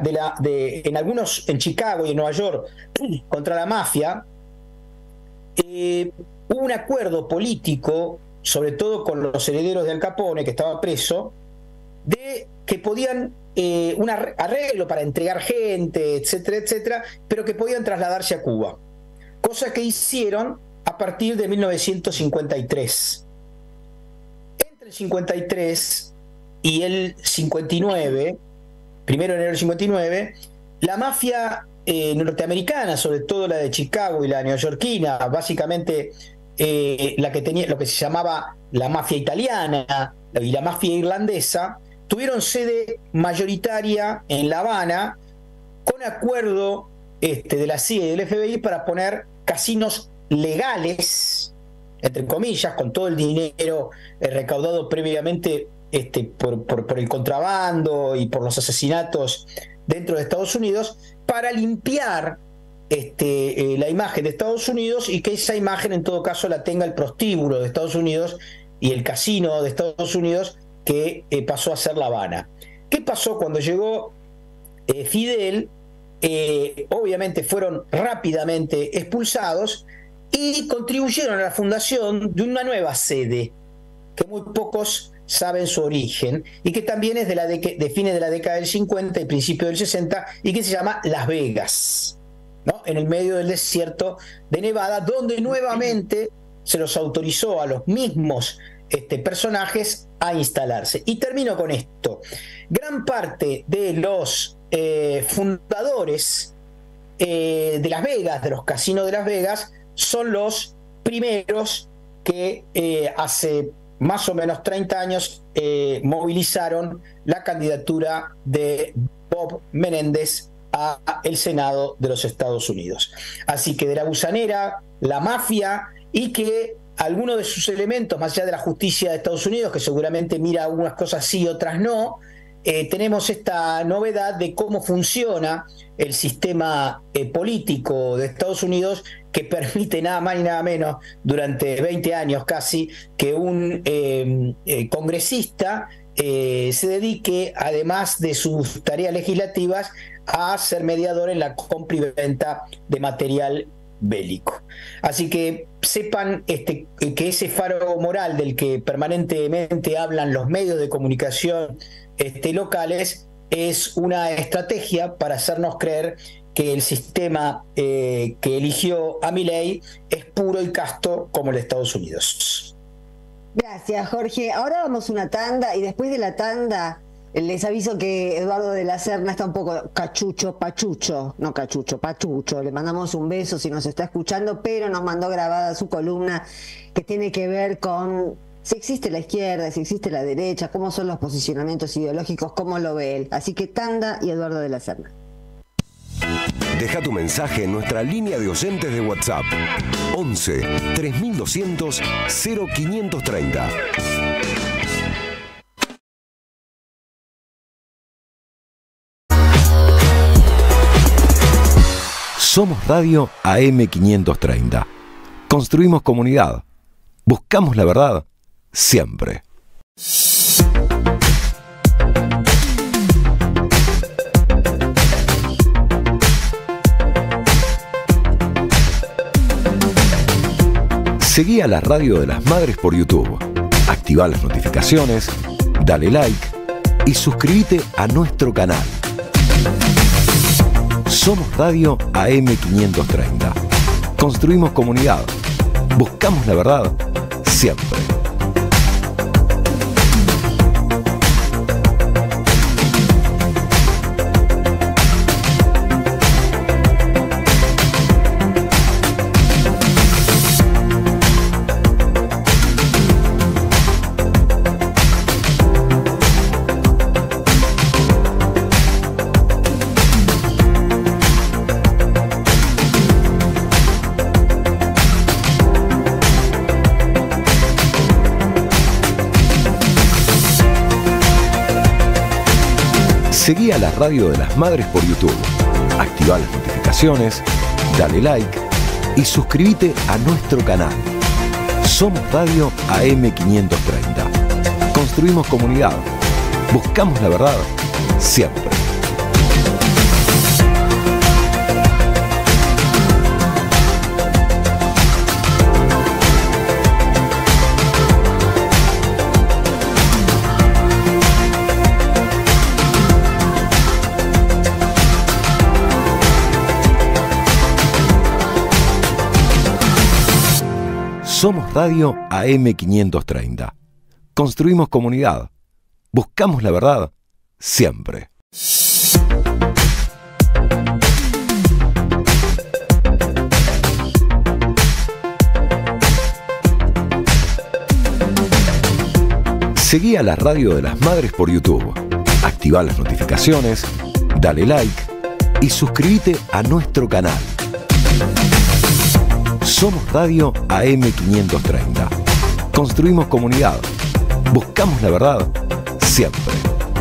en Chicago y en Nueva York contra la mafia, hubo un acuerdo político, sobre todo con los herederos de Al Capone, que estaba preso, de que podían un arreglo para entregar gente, etcétera, etcétera, pero que podían trasladarse a Cuba, cosa que hicieron a partir de 1953. Entre el 53 y el 59, 1 de enero del 59, la mafia norteamericana, sobre todo la de Chicago y la neoyorquina, básicamente la que tenía lo que se llamaba la mafia italiana y la mafia irlandesa, tuvieron sede mayoritaria en La Habana, con acuerdo de la CIA y del FBI para poner casinos legales, entre comillas, con todo el dinero recaudado previamente por el contrabando y por los asesinatos dentro de Estados Unidos, para limpiar la imagen de Estados Unidos, y que esa imagen en todo caso la tenga el prostíbulo de Estados Unidos y el casino de Estados Unidos, que pasó a ser La Habana. ¿Qué pasó cuando llegó Fidel? Obviamente fueron rápidamente expulsados y contribuyeron a la fundación de una nueva sede que muy pocos saben su origen, y que también es de fines de la década del 50 y principio del 60, y que se llama Las Vegas, ¿no? En el medio del desierto de Nevada, donde nuevamente se los autorizó a los mismos personajes a instalarse. Y termino con esto. Gran parte de los fundadores de Las Vegas, de los casinos de Las Vegas, son los primeros que hace más o menos 30 años movilizaron la candidatura de Bob Menéndez a el Senado de los Estados Unidos. Así que de la gusanera, la mafia, y que algunos de sus elementos, más allá de la justicia de Estados Unidos, que seguramente mira algunas cosas sí y otras no, tenemos esta novedad de cómo funciona el sistema político de Estados Unidos, que permite nada más y nada menos durante 20 años casi que un congresista se dedique, además de sus tareas legislativas, a ser mediador en la compra y venta de material bélico. Así que sepan que ese faro moral del que permanentemente hablan los medios de comunicación locales es una estrategia para hacernos creer que el sistema que eligió a Milei es puro y casto como el de Estados Unidos. Gracias, Jorge. Ahora vamos a una tanda, y después de la tanda les aviso que Eduardo de la Serna está un poco pachucho. Le mandamos un beso si nos está escuchando, pero nos mandó grabada su columna que tiene que ver con si existe la izquierda, si existe la derecha, cómo son los posicionamientos ideológicos, cómo lo ve él. Así que tanda y Eduardo de la Serna. Deja tu mensaje en nuestra línea de oyentes de WhatsApp 11 3200 0530. Somos Radio AM530. Construimos comunidad. Buscamos la verdad siempre. Seguí a la Radio de las Madres por YouTube. Activa las notificaciones, dale like y suscríbete a nuestro canal. Somos Radio AM530. Construimos comunidad. Buscamos la verdad siempre. Seguí a la Radio de las Madres por YouTube. Activa las notificaciones, dale like y suscríbete a nuestro canal. Somos Radio AM530. Construimos comunidad. Buscamos la verdad siempre. Somos Radio AM530. Construimos comunidad. Buscamos la verdad siempre. Seguí a la Radio de las Madres por YouTube. Activa las notificaciones, dale like y suscríbete a nuestro canal. Somos Radio AM530. Construimos comunidad. Buscamos la verdad siempre.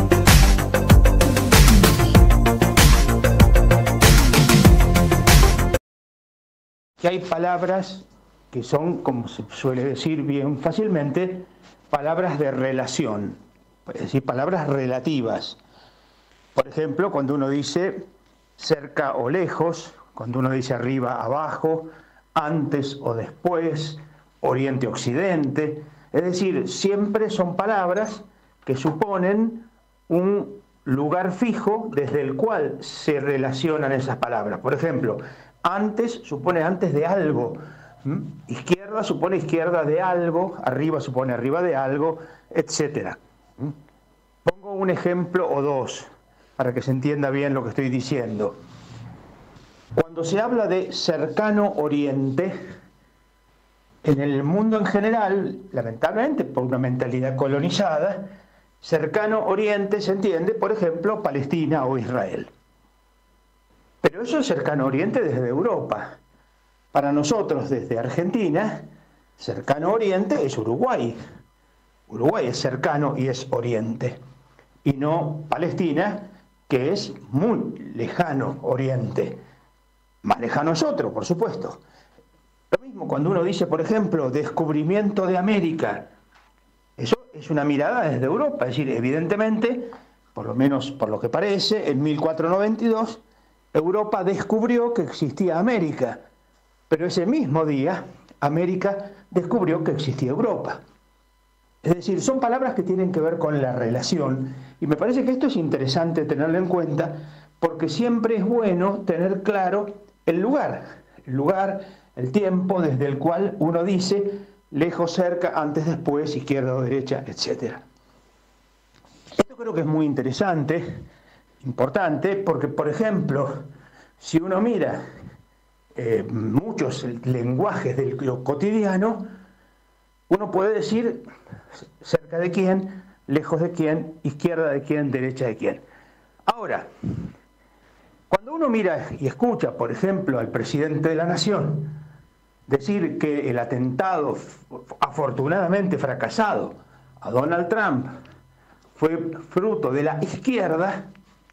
Que hay palabras que son, como se suele decir bien fácilmente, palabras de relación, es decir, palabras relativas. Por ejemplo, cuando uno dice cerca o lejos, cuando uno dice arriba, abajo, antes o después, oriente, occidente, es decir, siempre son palabras que suponen un lugar fijo desde el cual se relacionan esas palabras. Por ejemplo, antes supone antes de algo, izquierda supone izquierda de algo, arriba supone arriba de algo, etc. Pongo un ejemplo o dos para que se entienda bien lo que estoy diciendo. Cuando se habla de cercano oriente, en el mundo en general, lamentablemente por una mentalidad colonizada, cercano oriente se entiende, por ejemplo, Palestina o Israel. Pero eso es cercano oriente desde Europa. Para nosotros, desde Argentina, cercano oriente es Uruguay. Uruguay es cercano y es oriente. Y no Palestina, que es muy lejano oriente. Más lejano es otro, por supuesto. Lo mismo cuando uno dice, por ejemplo, descubrimiento de América. Eso es una mirada desde Europa. Es decir, evidentemente, por lo menos por lo que parece, en 1492, Europa descubrió que existía América, pero ese mismo día América descubrió que existía Europa. Es decir, son palabras que tienen que ver con la relación, y me parece que esto es interesante tenerlo en cuenta, porque siempre es bueno tener claro el lugar, el tiempo desde el cual uno dice lejos, cerca, antes, después, izquierda o derecha, etc. Esto creo que es muy interesante, importante, porque, por ejemplo, si uno mira muchos lenguajes de lo cotidiano, uno puede decir cerca de quién, lejos de quién, izquierda de quién, derecha de quién. Ahora, cuando uno mira y escucha, por ejemplo, al presidente de la Nación decir que el atentado afortunadamente fracasado a Donald Trump fue fruto de la izquierda,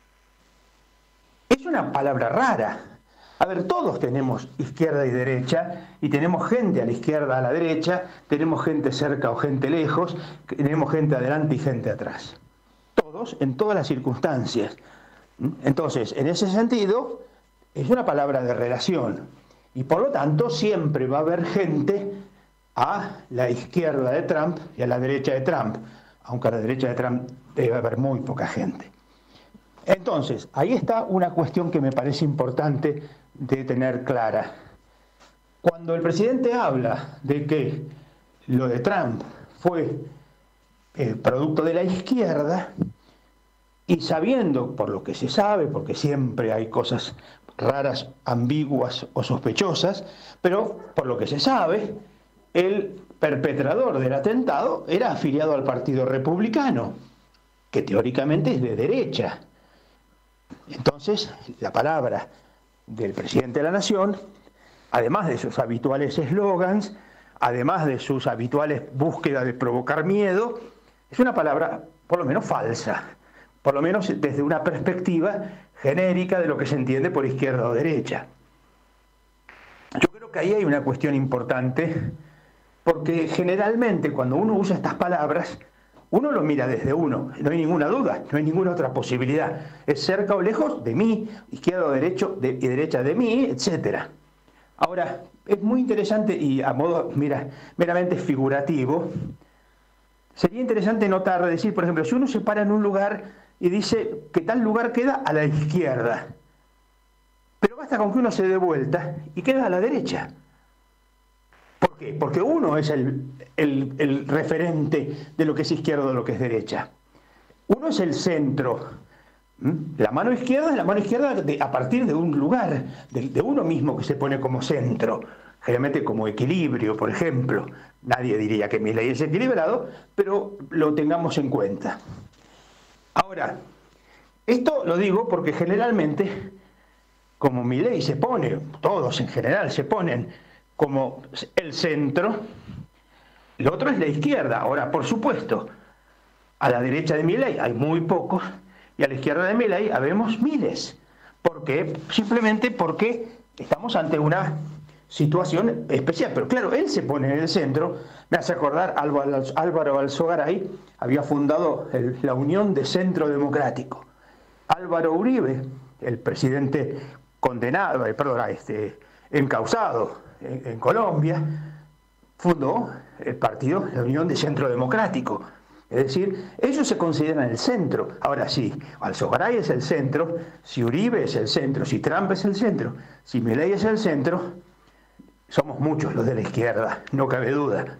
es una palabra rara. A ver, todos tenemos izquierda y derecha, y tenemos gente a la izquierda, a la derecha, tenemos gente cerca o gente lejos, tenemos gente adelante y gente atrás. Todos, en todas las circunstancias. Entonces, en ese sentido, es una palabra de relación, y por lo tanto siempre va a haber gente a la izquierda de Trump y a la derecha de Trump, aunque a la derecha de Trump debe haber muy poca gente. Entonces, ahí está una cuestión que me parece importante de tener clara. Cuando el presidente habla de que lo de Trump fue producto de la izquierda, y sabiendo, por lo que se sabe, porque siempre hay cosas raras, ambiguas o sospechosas, pero por lo que se sabe, el perpetrador del atentado era afiliado al Partido Republicano, que teóricamente es de derecha. Entonces, la palabra del presidente de la Nación, además de sus habituales eslogans, además de sus habituales búsquedas de provocar miedo, es una palabra por lo menos falsa, por lo menos desde una perspectiva genérica de lo que se entiende por izquierda o derecha. Yo creo que ahí hay una cuestión importante, porque generalmente cuando uno usa estas palabras, uno lo mira desde uno, no hay ninguna duda, no hay ninguna otra posibilidad. Es cerca o lejos de mí, izquierda o derecha de mí, etc. Ahora, es muy interesante y a modo meramente figurativo, sería interesante notar, decir, por ejemplo, si uno se para en un lugar y dice que tal lugar queda a la izquierda, pero basta con que uno se dé vuelta y queda a la derecha. ¿Por qué? Porque uno es el referente de lo que es izquierda o de lo que es derecha. Uno es el centro. La mano izquierda es la mano izquierda a partir de un lugar, de uno mismo que se pone como centro, generalmente como equilibrio, por ejemplo. Nadie diría que Milei es equilibrado, pero lo tengamos en cuenta. Ahora, Esto lo digo porque generalmente, como Milei se pone, todos en general se ponen como el centro, lo otro es la izquierda. Ahora, por supuesto, a la derecha de Milei hay muy pocos y a la izquierda de Milei habemos miles. ¿Por qué? Simplemente porque estamos ante una situación especial. Pero claro, él se pone en el centro. Me hace acordar, Álvaro Alzogaray había fundado la Unión de Centro Democrático. Álvaro Uribe, el presidente condenado, encausado en Colombia, fundó el partido, la Unión de Centro Democrático. Es decir, ellos se consideran el centro. Ahora sí, Alzogaray es el centro, si Uribe es el centro, si Trump es el centro, si Milei es el centro, somos muchos los de la izquierda, no cabe duda.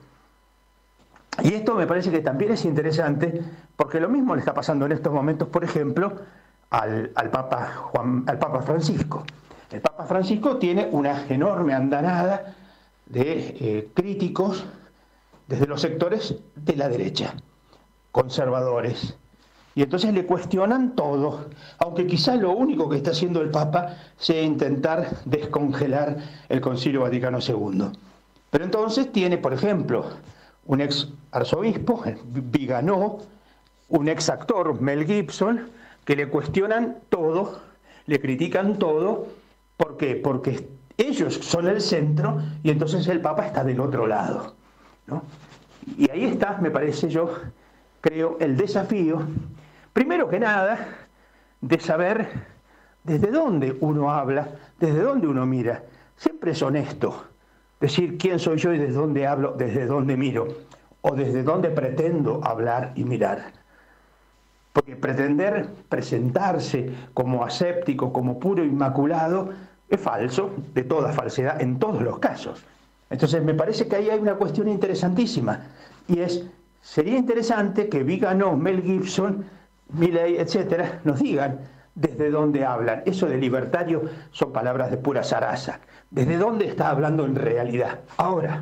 Y esto me parece que también es interesante, porque lo mismo le está pasando en estos momentos, por ejemplo, al Papa Francisco. El Papa Francisco tiene una enorme andanada de críticos desde los sectores de la derecha, conservadores, y entonces le cuestionan todo, aunque quizás lo único que está haciendo el Papa sea intentar descongelar el Concilio Vaticano II. Pero entonces tiene, por ejemplo, un ex arzobispo, Viganó, un ex actor, Mel Gibson, que le cuestionan todo, le critican todo. ¿Por qué? Porque ellos son el centro y entonces el Papa está del otro lado, ¿no? Y ahí está, me parece, yo creo, el desafío, primero que nada, de saber desde dónde uno habla, desde dónde uno mira. Siempre es honesto decir quién soy yo y desde dónde hablo, desde dónde miro, o desde dónde pretendo hablar y mirar. Porque pretender presentarse como aséptico, como puro inmaculado, es falso, de toda falsedad, en todos los casos. Entonces me parece que ahí hay una cuestión interesantísima, y sería interesante que Viganó, Mel Gibson, Milei, etcétera, nos digan desde dónde hablan. Eso de libertario son palabras de pura zaraza. ¿Desde dónde está hablando en realidad? Ahora,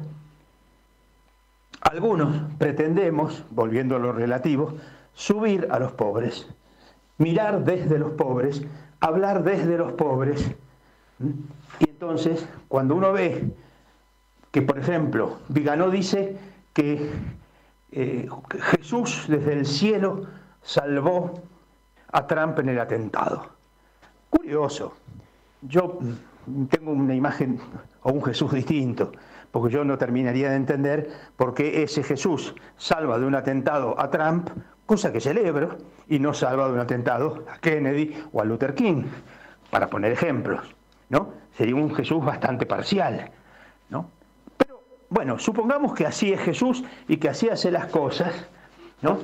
algunos pretendemos, volviendo a lo relativo, subir a los pobres, mirar desde los pobres, hablar desde los pobres. Y entonces, cuando uno ve que, por ejemplo, Viganó dice que Jesús desde el cielo salvó a Trump en el atentado. Curioso. Yo tengo una imagen o un Jesús distinto, porque yo no terminaría de entender por qué ese Jesús salva de un atentado a Trump, cosa que celebro, y no salva de un atentado a Kennedy o a Luther King, para poner ejemplos, ¿no? Sería un Jesús bastante parcial, ¿no? Pero, bueno, supongamos que así es Jesús y que así hace las cosas, ¿no?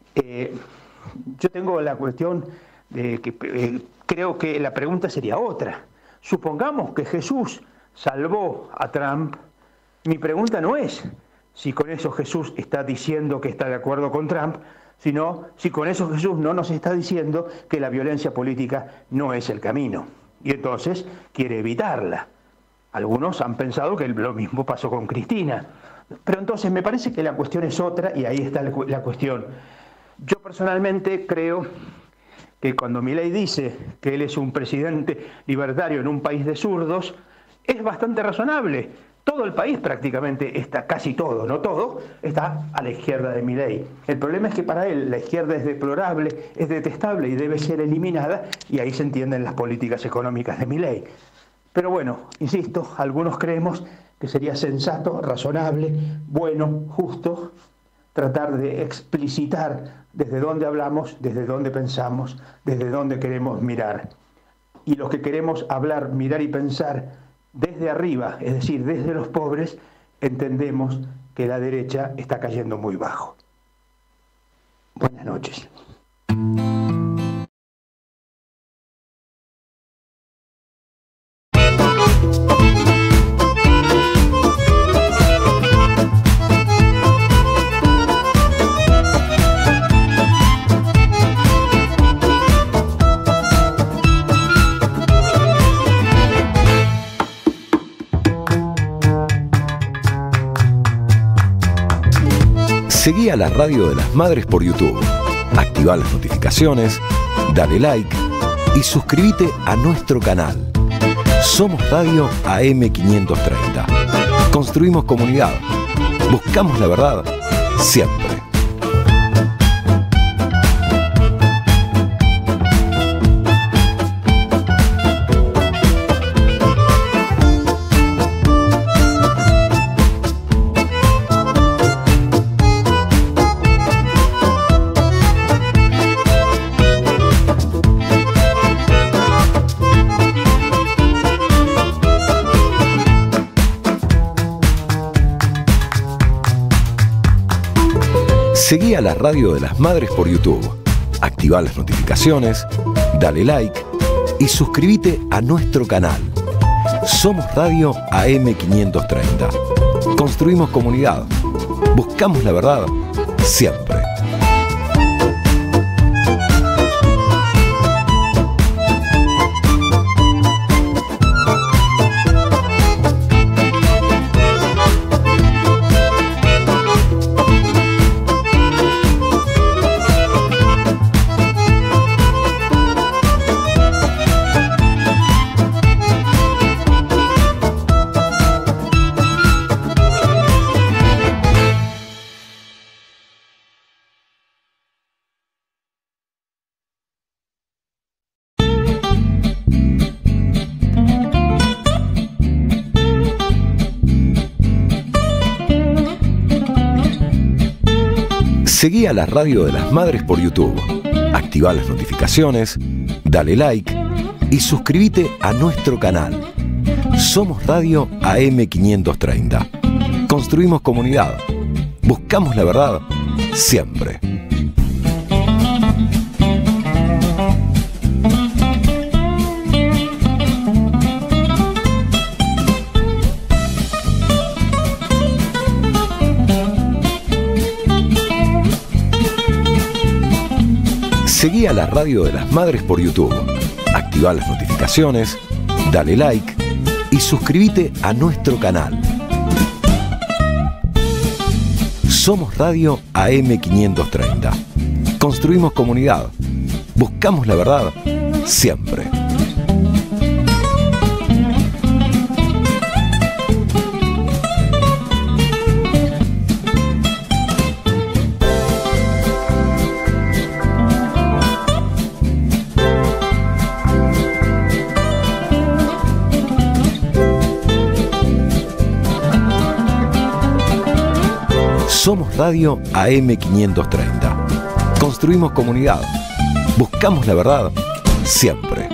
Yo tengo la cuestión de que creo que la pregunta sería otra. Supongamos que Jesús salvó a Trump. Mi pregunta no es si con eso Jesús está diciendo que está de acuerdo con Trump, sino si con eso Jesús no nos está diciendo que la violencia política no es el camino, y entonces quiere evitarla. Algunos han pensado que lo mismo pasó con Cristina, pero entonces me parece que la cuestión es otra, y ahí está la cuestión. Yo personalmente creo que cuando Milei dice que él es un presidente libertario en un país de zurdos, es bastante razonable. Todo el país prácticamente está, casi todo, no todo, está a la izquierda de Milei. El problema es que para él la izquierda es deplorable, es detestable y debe ser eliminada, y ahí se entienden las políticas económicas de Milei. Pero bueno, insisto, algunos creemos que sería sensato, razonable, bueno, justo, tratar de explicitar desde dónde hablamos, desde dónde pensamos, desde dónde queremos mirar. Y los que queremos hablar, mirar y pensar desde arriba, es decir, desde los pobres, entendemos que la derecha está cayendo muy bajo. Buenas noches. Seguí a la Radio de las Madres por YouTube. Activa las notificaciones dale like y suscríbete a nuestro canal. Somos Radio AM530. Construimos comunidad. Buscamos la verdad siempre. Seguí a la Radio de las Madres por YouTube. Activá las notificaciones, dale like y suscríbete a nuestro canal. Somos Radio AM530. Construimos comunidad. Buscamos la verdad siempre. Seguí a la Radio de las Madres por YouTube. Activá las notificaciones, dale like y suscríbete a nuestro canal. Somos Radio AM530. Construimos comunidad. Buscamos la verdad siempre. Seguí a la Radio de las Madres por YouTube. Activá las notificaciones, dale like y suscríbete a nuestro canal. Somos Radio AM530. Construimos comunidad. Buscamos la verdad siempre. Somos Radio AM530. Construimos comunidad. Buscamos la verdad siempre.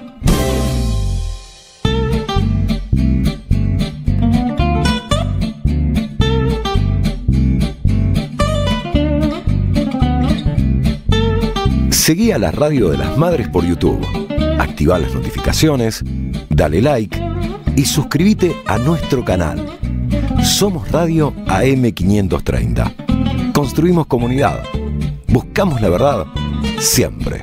Seguí a la Radio de las Madres por YouTube. Activá las notificaciones, dale like y suscríbete a nuestro canal. Somos Radio AM530. Construimos comunidad. Buscamos la verdad siempre.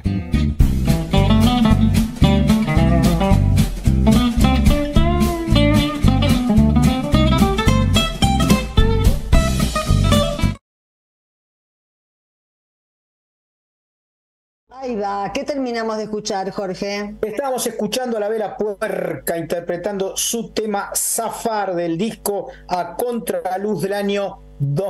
Ahí va, ¿qué terminamos de escuchar, Jorge? Estábamos escuchando a La Vela Puerca interpretando su tema Zafar del disco A Contraluz del año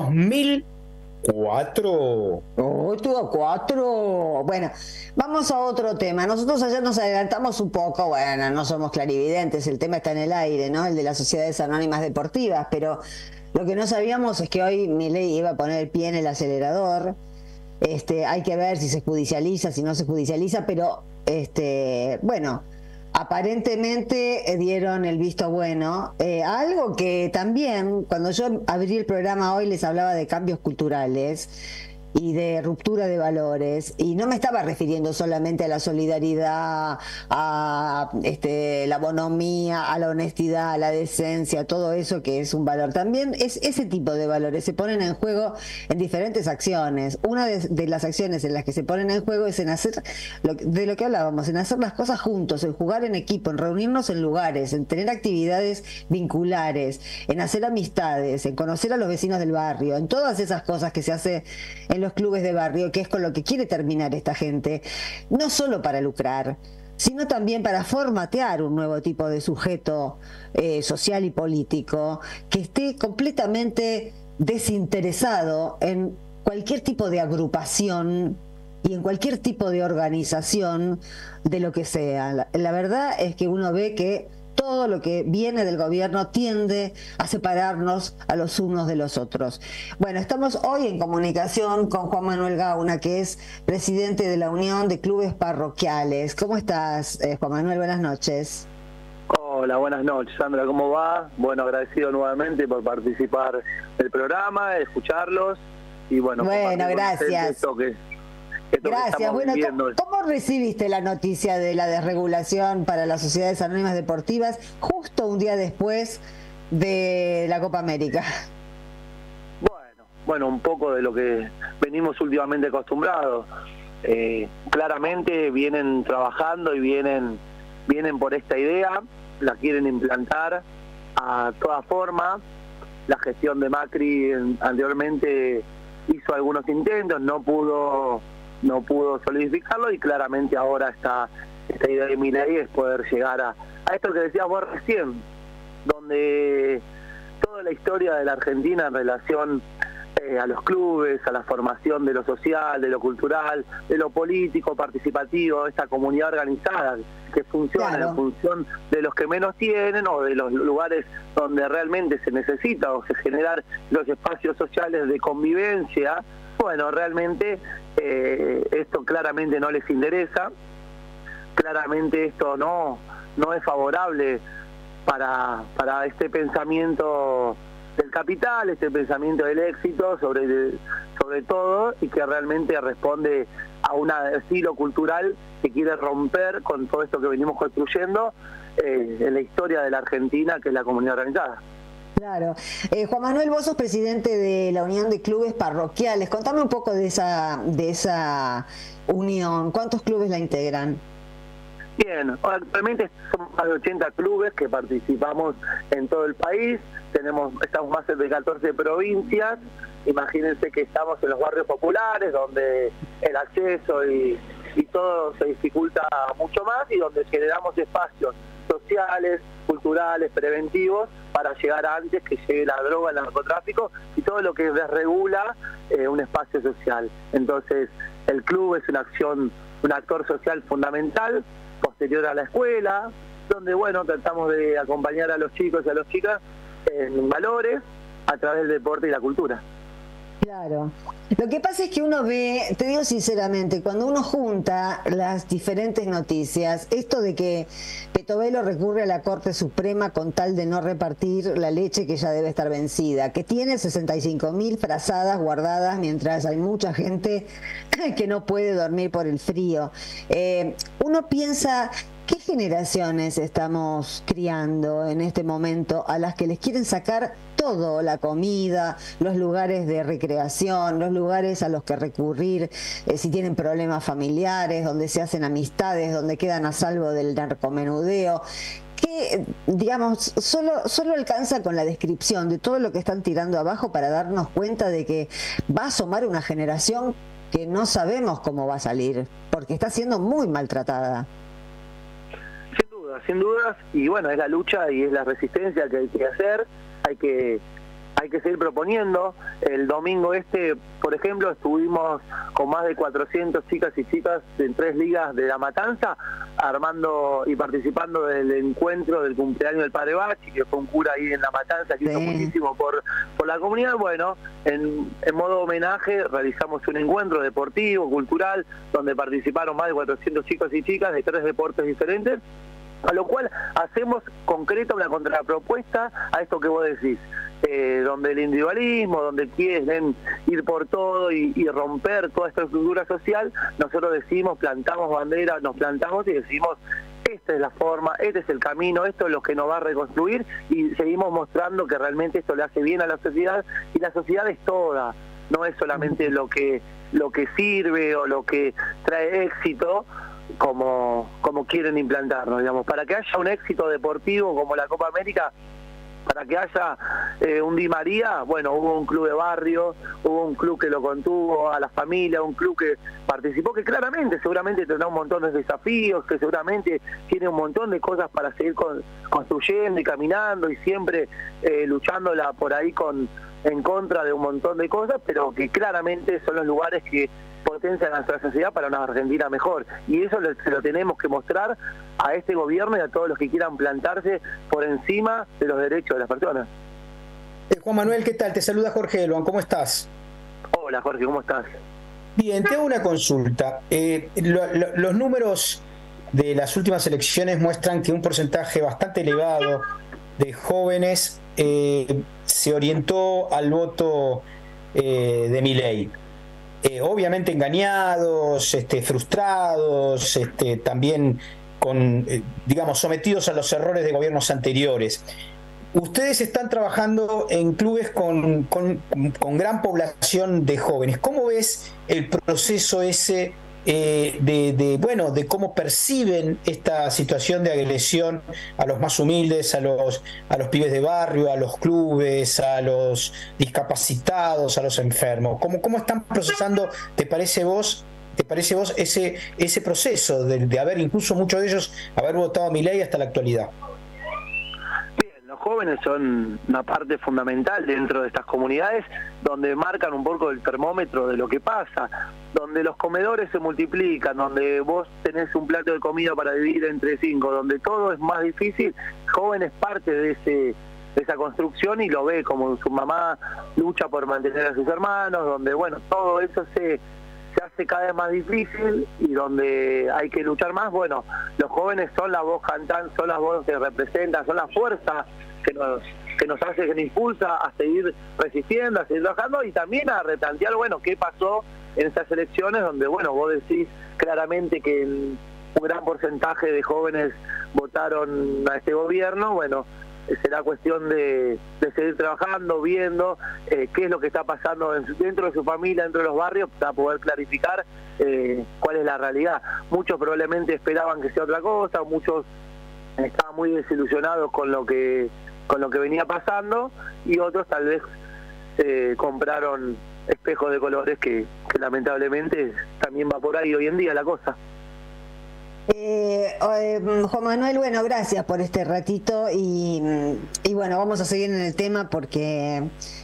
2004. Oh, tuvo 4. Bueno, vamos a otro tema. Nosotros ayer nos adelantamos un poco, bueno, no somos clarividentes, el tema está en el aire, ¿no? El de las sociedades anónimas deportivas, pero lo que no sabíamos es que hoy Milei iba a poner el pie en el acelerador. Hay que ver si se judicializa, si no se judicializa, pero bueno, aparentemente dieron el visto bueno. Algo que también, cuando yo abrí el programa hoy, les hablaba de cambios culturales y de ruptura de valores, y no me estaba refiriendo solamente a la solidaridad, a la bonomía, a la honestidad, a la decencia, todo eso que es un valor. También es ese tipo de valores se ponen en juego en diferentes acciones. Una de las acciones en las que se ponen en juego es en hacer de lo que hablábamos, en hacer las cosas juntos, en jugar en equipo, en reunirnos en lugares, en tener actividades vinculares, en hacer amistades, en conocer a los vecinos del barrio, en todas esas cosas que se hace en los los clubes de barrio, que es con lo que quiere terminar esta gente, no solo para lucrar, sino también para formatear un nuevo tipo de sujeto social y político que esté completamente desinteresado en cualquier tipo de agrupación y en cualquier tipo de organización de lo que sea. La verdad es que uno ve que todo lo que viene del gobierno tiende a separarnos a los unos de los otros. Bueno, estamos hoy en comunicación con Juan Manuel Gauna, que es presidente de la Unión de Clubes Parroquiales. ¿Cómo estás, Juan Manuel? Buenas noches. Hola, buenas noches, Sandra, ¿cómo va? Bueno, agradecido nuevamente por participar del programa, escucharlos y bueno, gracias. Gracias. Bueno, ¿cómo recibiste la noticia de la desregulación para las sociedades anónimas deportivas justo un día después de la Copa América? Bueno, un poco de lo que venimos últimamente acostumbrados. Claramente vienen trabajando y vienen por esta idea, la quieren implantar a toda forma. La gestión de Macri anteriormente hizo algunos intentos, no pudo solidificarlo y claramente ahora esta idea de Milei es poder llegar a esto que decías vos recién, donde toda la historia de la Argentina en relación a los clubes, a la formación de lo social, de lo cultural, de lo político, participativo, esta comunidad organizada que funciona en función de los que menos tienen o de los lugares donde realmente se necesita o se generan los espacios sociales de convivencia. Bueno, realmente esto claramente no les interesa, claramente esto no es favorable para este pensamiento del capital, este pensamiento del éxito sobre todo, y que realmente responde a un estilo cultural que quiere romper con todo esto que venimos construyendo en la historia de la Argentina, que es la comunidad organizada. Claro. Juan Manuel, vos sos presidente de la Unión de Clubes Parroquiales. Contame un poco de esa unión. ¿Cuántos clubes la integran? Bien, actualmente somos más de 80 clubes que participamos en todo el país. Estamos más de 14 provincias. Imagínense que estamos en los barrios populares, donde el acceso y todo se dificulta mucho más, y donde generamos espacios sociales, culturales, preventivos, para llegar antes que llegue la droga, el narcotráfico y todo lo que desregula un espacio social. Entonces, el club es un actor social fundamental, posterior a la escuela, donde, bueno, tratamos de acompañar a los chicos y a las chicas en valores a través del deporte y la cultura. Claro. Lo que pasa es que uno ve, te digo sinceramente, cuando uno junta las diferentes noticias, esto de que Petovelo recurre a la Corte Suprema con tal de no repartir la leche que ya debe estar vencida, que tiene 65.000 frazadas guardadas mientras hay mucha gente que no puede dormir por el frío. Uno piensa, ¿qué generaciones estamos criando en este momento a las que les quieren sacar todo? La comida, los lugares de recreación, los lugares a los que recurrir si tienen problemas familiares, donde se hacen amistades, donde quedan a salvo del narcomenudeo. Que, digamos, solo alcanza con la descripción de todo lo que están tirando abajo para darnos cuenta de que va a asomar una generación que no sabemos cómo va a salir, porque está siendo muy maltratada. Sin dudas, y bueno, es la lucha y es la resistencia que hay que hacer, hay que seguir proponiendo. El domingo por ejemplo, estuvimos con más de 400 chicas y chicas en 3 ligas de La Matanza, armando y participando del encuentro del cumpleaños del Padre Bachi, que fue un cura ahí en La Matanza, que hizo muchísimo por la comunidad. Bueno, en modo homenaje realizamos un encuentro deportivo, cultural, donde participaron más de 400 chicos y chicas de 3 deportes diferentes, a lo cual hacemos concreta una contrapropuesta a esto que vos decís, donde el individualismo, donde quieren ir por todo y romper toda esta estructura social, nosotros decimos, plantamos bandera, nos plantamos y decimos, esta es la forma, este es el camino, esto es lo que nos va a reconstruir, y seguimos mostrando que realmente esto le hace bien a la sociedad, y la sociedad es toda, no es solamente lo que sirve o lo que trae éxito, como quieren implantarnos, digamos. Para que haya un éxito deportivo como la Copa América, para que haya un Di María, bueno, hubo un club de barrio, hubo un club que lo contuvo a la familia, un club que participó, que claramente seguramente tendrá un montón de desafíos, que seguramente tiene un montón de cosas para seguir construyendo y caminando y siempre luchándola por ahí en contra de un montón de cosas, pero que claramente son los lugares que potencian a nuestra sociedad para una Argentina mejor. Y eso se lo tenemos que mostrar a este gobierno y a todos los que quieran plantarse por encima de los derechos de las personas. Juan Manuel, ¿qué tal? Te saluda Jorge Elban, ¿cómo estás? Hola Jorge, ¿cómo estás? Bien, te hago una consulta. Los números de las últimas elecciones muestran que un porcentaje bastante elevado de jóvenes se orientó al voto de Milei. Obviamente engañados, frustrados, también digamos, sometidos a los errores de gobiernos anteriores. Ustedes están trabajando en clubes con gran población de jóvenes. ¿Cómo ves el proceso ese de cómo perciben esta situación de agresión a los más humildes, a los pibes de barrio, a los clubes, a los discapacitados, a los enfermos? ¿Cómo están procesando, te parece vos ese proceso de haber, incluso muchos de ellos, haber votado a Milei hasta la actualidad? Los jóvenes son una parte fundamental dentro de estas comunidades donde marcan un poco el termómetro de lo que pasa, donde los comedores se multiplican, donde vos tenés un plato de comida para dividir entre 5, donde todo es más difícil. Joven es parte de esa construcción y lo ve como su mamá lucha por mantener a sus hermanos, donde bueno, todo eso se hace cada vez más difícil y donde hay que luchar más. Bueno, los jóvenes son la voz cantante, son las voces que representan, son la fuerza que nos hace, que nos impulsa a seguir resistiendo, a seguir trabajando y también a replantear, bueno, qué pasó en esas elecciones donde, bueno, vos decís claramente que un gran porcentaje de jóvenes votaron a este gobierno. Bueno, será cuestión de seguir trabajando, viendo qué es lo que está pasando dentro de su familia, dentro de los barrios, para poder clarificar cuál es la realidad. Muchos probablemente esperaban que sea otra cosa, muchos estaban muy desilusionados con lo que venía pasando y otros tal vez compraron espejos de colores que lamentablemente también va por ahí hoy en día la cosa. Juan Manuel, bueno, gracias por este ratito y bueno, vamos a seguir en el tema porque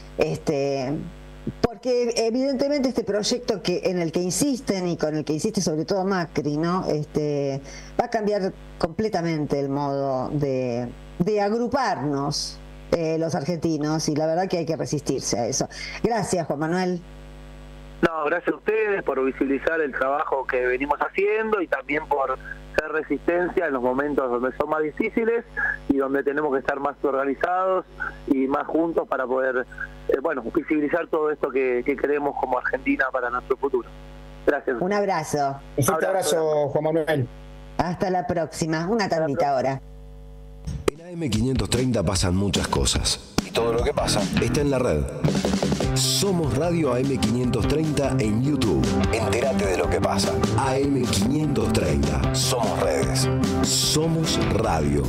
evidentemente este proyecto en el que insisten y con el que insiste sobre todo Macri, ¿no? Va a cambiar completamente el modo de agruparnos los argentinos y la verdad que hay que resistirse a eso. Gracias, Juan Manuel. No, gracias a ustedes por visibilizar el trabajo que venimos haciendo y también por ser resistencia en los momentos donde son más difíciles y donde tenemos que estar más organizados y más juntos para poder, visibilizar todo esto que queremos como Argentina para nuestro futuro. Gracias. Un abrazo. Un fuerte abrazo, Juan Manuel. Hasta la próxima. Una tandita ahora. En AM530 pasan muchas cosas. Y todo lo que pasa está en la red. Somos Radio AM530 en YouTube. Entérate de lo que pasa. AM530. Somos redes. Somos radio.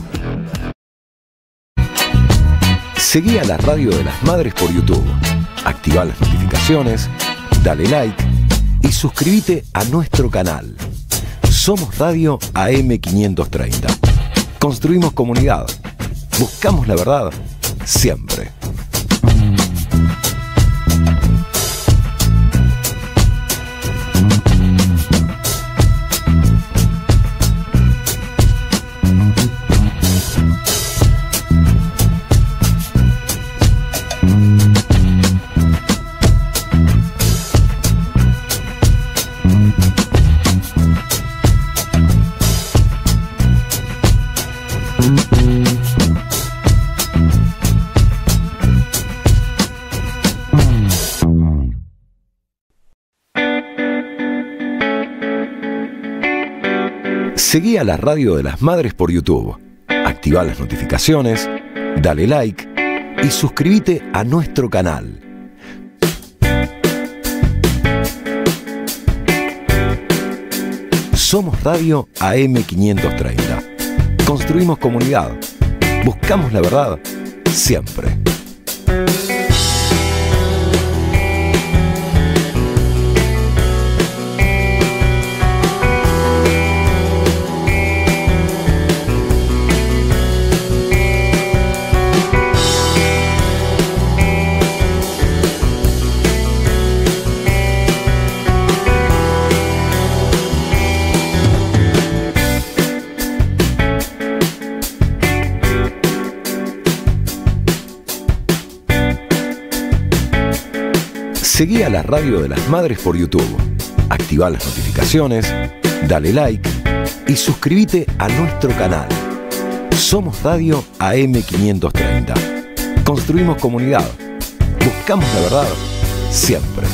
Seguí a la Radio de las Madres por YouTube. Activa las notificaciones, dale like y suscríbete a nuestro canal. Somos Radio AM530. Construimos comunidad. Buscamos la verdad siempre. Seguí a la Radio de las Madres por YouTube. Activa las notificaciones, dale like y suscríbete a nuestro canal. Somos Radio AM530. Construimos comunidad. Buscamos la verdad siempre. Seguí a la Radio de las Madres por YouTube, activá las notificaciones, dale like y suscríbete a nuestro canal. Somos Radio AM530. Construimos comunidad. Buscamos la verdad siempre.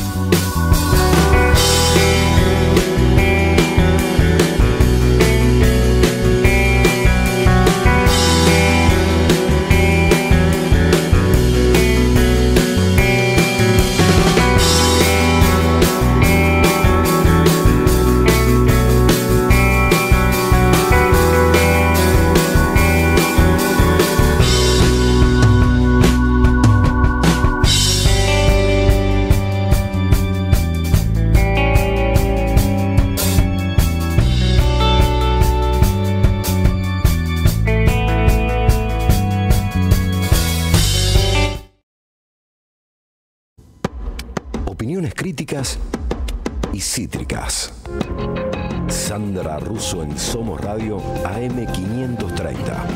Opiniones críticas y cítricas. Sandra Russo en Somos Radio AM530.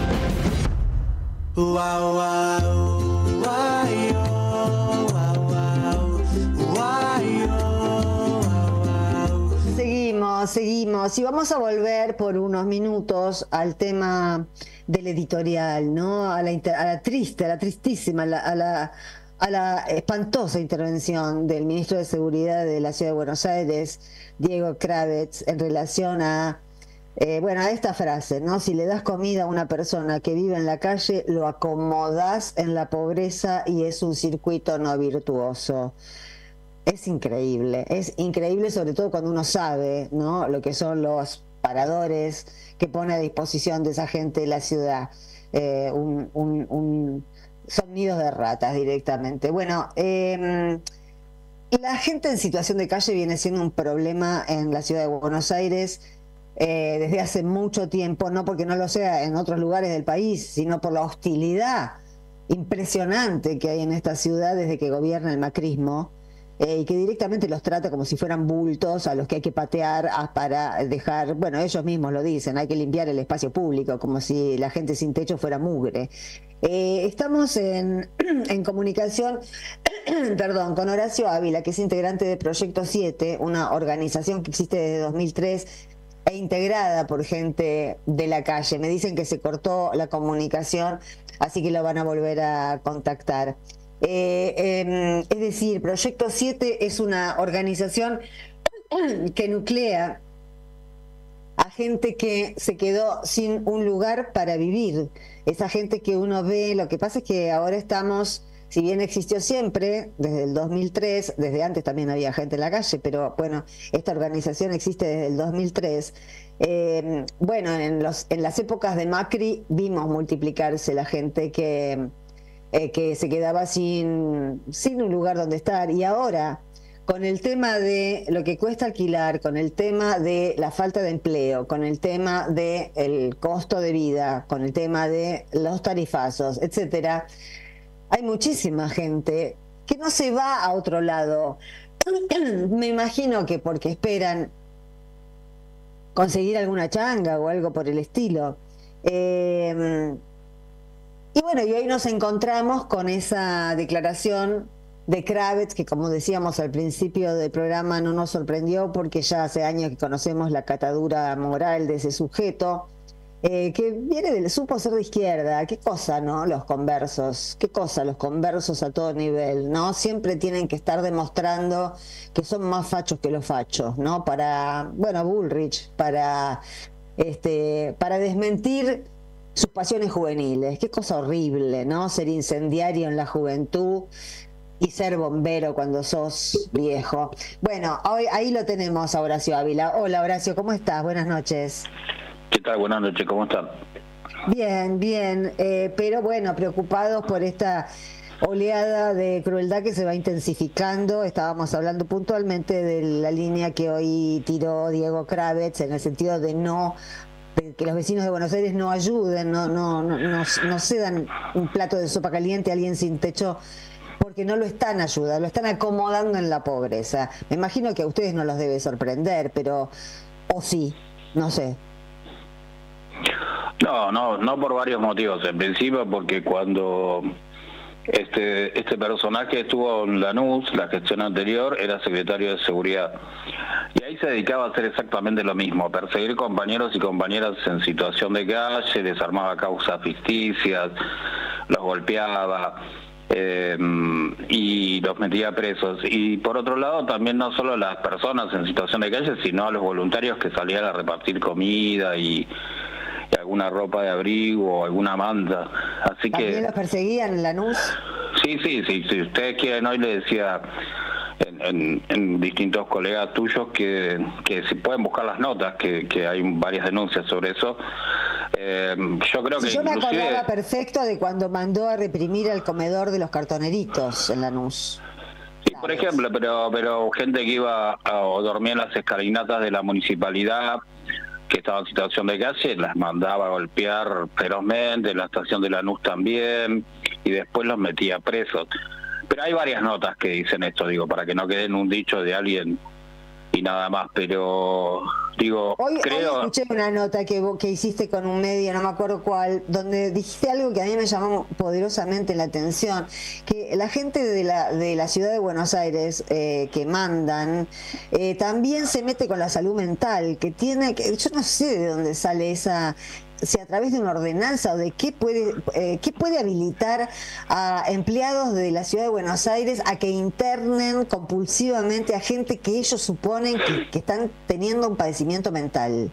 Seguimos y vamos a volver por unos minutos al tema del editorial, ¿no? A la tristísima, a la espantosa intervención del ministro de Seguridad de la Ciudad de Buenos Aires, Diego Kravetz, en relación a esta frase, ¿no? Si le das comida a una persona que vive en la calle, lo acomodás en la pobreza y es un circuito no virtuoso. Es increíble sobre todo cuando uno sabe, ¿no?, lo que son los paradores que pone a disposición de esa gente de la ciudad. Son nidos de ratas directamente. Bueno, la gente en situación de calle viene siendo un problema en la ciudad de Buenos Aires desde hace mucho tiempo, no porque no lo sea en otros lugares del país, sino por la hostilidad impresionante que hay en esta ciudad desde que gobierna el macrismo, y que directamente los trata como si fueran bultos a los que hay que patear para dejar, bueno, ellos mismos lo dicen, hay que limpiar el espacio público, como si la gente sin techo fuera mugre. Estamos en comunicación con Horacio Ávila, que es integrante de Proyecto 7, una organización que existe desde 2003 e integrada por gente de la calle. Me dicen que se cortó la comunicación, así que lo van a volver a contactar. Es decir, Proyecto 7 es una organización que nuclea a gente que se quedó sin un lugar para vivir. Esa gente que uno ve, lo que pasa es que ahora estamos, si bien existió siempre, desde el 2003, desde antes también había gente en la calle, pero bueno, esta organización existe desde el 2003. Bueno, en las épocas de Macri vimos multiplicarse la gente que se quedaba sin un lugar donde estar, y ahora con el tema de lo que cuesta alquilar, con el tema de la falta de empleo, con el tema del costo de vida, con el tema de los tarifazos, etcétera, hay muchísima gente que no se va a otro lado. Me imagino que porque esperan conseguir alguna changa o algo por el estilo. Y bueno, y hoy nos encontramos con esa declaración de Kravetz, que como decíamos al principio del programa no nos sorprendió porque ya hace años que conocemos la catadura moral de ese sujeto, que supo ser de izquierda. Qué cosa, ¿no? Los conversos a todo nivel, ¿no? Siempre tienen que estar demostrando que son más fachos que los fachos, ¿no? Bullrich, para desmentir sus pasiones juveniles. Qué cosa horrible, ¿no? Ser incendiario en la juventud y ser bombero cuando sos viejo. Bueno, hoy ahí lo tenemos a Horacio Ávila. Hola Horacio, ¿cómo estás? Buenas noches. ¿Qué tal? Buenas noches, ¿cómo están? Bien, bien, pero bueno, preocupados por esta oleada de crueldad que se va intensificando. Estábamos hablando puntualmente de la línea que hoy tiró Diego Kravetz en el sentido de que los vecinos de Buenos Aires no ayuden, no cedan un plato de sopa caliente a alguien sin techo, porque no lo están ayudando, lo están acomodando en la pobreza. Me imagino que a ustedes no los debe sorprender, pero o sí, no sé. No por varios motivos. En principio porque cuando este personaje estuvo en Lanús, la gestión anterior, era secretario de Seguridad. Y ahí se dedicaba a hacer exactamente lo mismo, perseguir compañeros y compañeras en situación de calle, desarmaba causas ficticias, los golpeaba y los metía presos. Y por otro lado también no solo las personas en situación de calle, sino a los voluntarios que salían a repartir comida y alguna ropa de abrigo o alguna manta. Así que ¿también los perseguían en Lanús? Sí, si ustedes quieren, hoy le decía en distintos colegas tuyos que si pueden buscar las notas, que hay varias denuncias sobre eso. Yo creo que yo me inclusive acordaba perfecto de cuando mandó a reprimir al comedor de los cartoneritos en Lanús. Sí, por ejemplo, pero gente que iba o dormía en las escalinatas de la municipalidad, que estaba en situación de calle, las mandaba a golpear ferozmente, en la estación de Lanús también, y después los metía presos. Pero hay varias notas que dicen esto, digo, para que no quede en un dicho de alguien y nada más, pero digo, Hoy creo... escuché una nota que hiciste con un medio, no me acuerdo cuál, donde dijiste algo que a mí me llamó poderosamente la atención, que la gente de la ciudad de Buenos Aires que mandan, también se mete con la salud mental, que yo no sé de dónde sale esa... si a través de una ordenanza o de qué puede habilitar a empleados de la ciudad de Buenos Aires a que internen compulsivamente a gente que ellos suponen que están teniendo un padecimiento mental.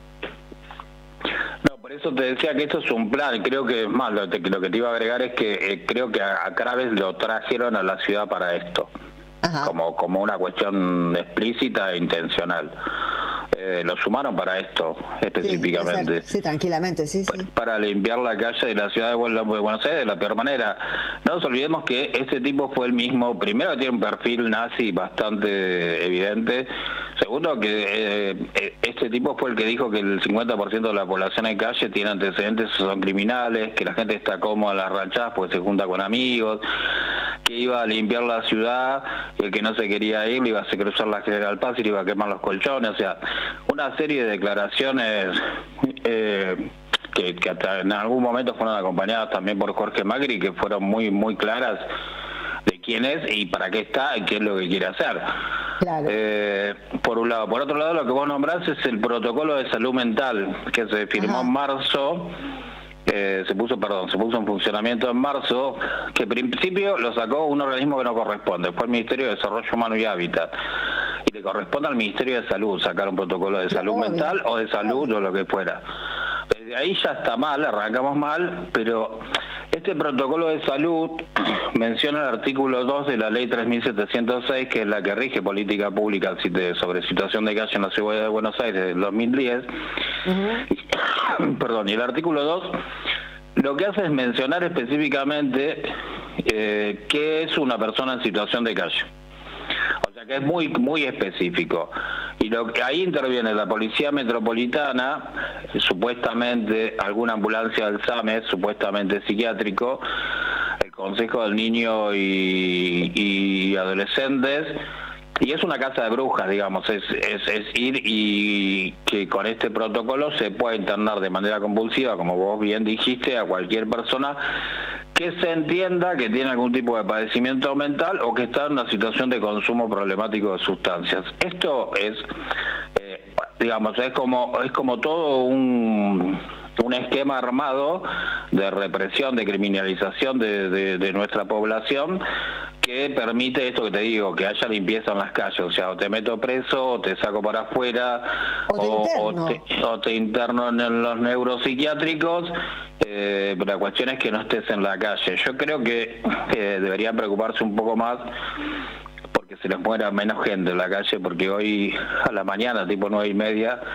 No, por eso te decía que esto es un plan. Creo que es más, lo que te iba a agregar es que creo que a Kravetz lo trajeron a la ciudad para esto. Ajá. Como una cuestión explícita e intencional. Lo sumaron para esto específicamente. Sí, tranquilamente, sí. Para limpiar la calle de la ciudad de Buenos Aires de la peor manera. No nos olvidemos que este tipo fue el mismo, primero tiene un perfil nazi bastante evidente, segundo que este tipo fue el que dijo que el 50% de la población en calle tiene antecedentes, son criminales, que la gente está cómoda en las ranchadas porque se junta con amigos, que iba a limpiar la ciudad, y el que no se quería ir le iba a hacer cruzar la General Paz y le iba a quemar los colchones, o sea, una serie de declaraciones que en algún momento fueron acompañadas también por Jorge Macri, que fueron muy claras de quién es y para qué está y qué es lo que quiere hacer. Claro. Por un lado. Por otro lado, lo que vos nombrás es el protocolo de salud mental que se firmó en marzo. Se puso en funcionamiento en marzo, que en principio lo sacó un organismo que no corresponde, fue el Ministerio de Desarrollo Humano y Hábitat, y le corresponde al Ministerio de Salud sacar un protocolo de salud mental o de salud o lo que fuera. Desde ahí ya está mal, arrancamos mal, pero este protocolo de salud menciona el artículo 2 de la ley 3706, que es la que rige política pública sobre situación de calle en la ciudad de Buenos Aires del 2010. Perdón, y el artículo 2 lo que hace es mencionar específicamente qué es una persona en situación de calle. O sea que es muy específico. Y ahí interviene la Policía Metropolitana, supuestamente alguna ambulancia del SAME, supuestamente psiquiátrico, el Consejo del Niño y Adolescentes, y es una casa de brujas, digamos, es ir y que con este protocolo se puede internar de manera compulsiva, como vos bien dijiste, a cualquier persona que se entienda que tiene algún tipo de padecimiento mental o que está en una situación de consumo problemático de sustancias. Esto es, digamos, es como todo un esquema armado de represión, de criminalización de nuestra población, que permite esto que te digo, que haya limpieza en las calles, o sea, o te meto preso, o te saco para afuera, o te interno en los neuropsiquiátricos, pero la cuestión es que no estés en la calle. Yo creo que deberían preocuparse un poco más porque se les muera menos gente en la calle, porque hoy a la mañana, tipo 9:30,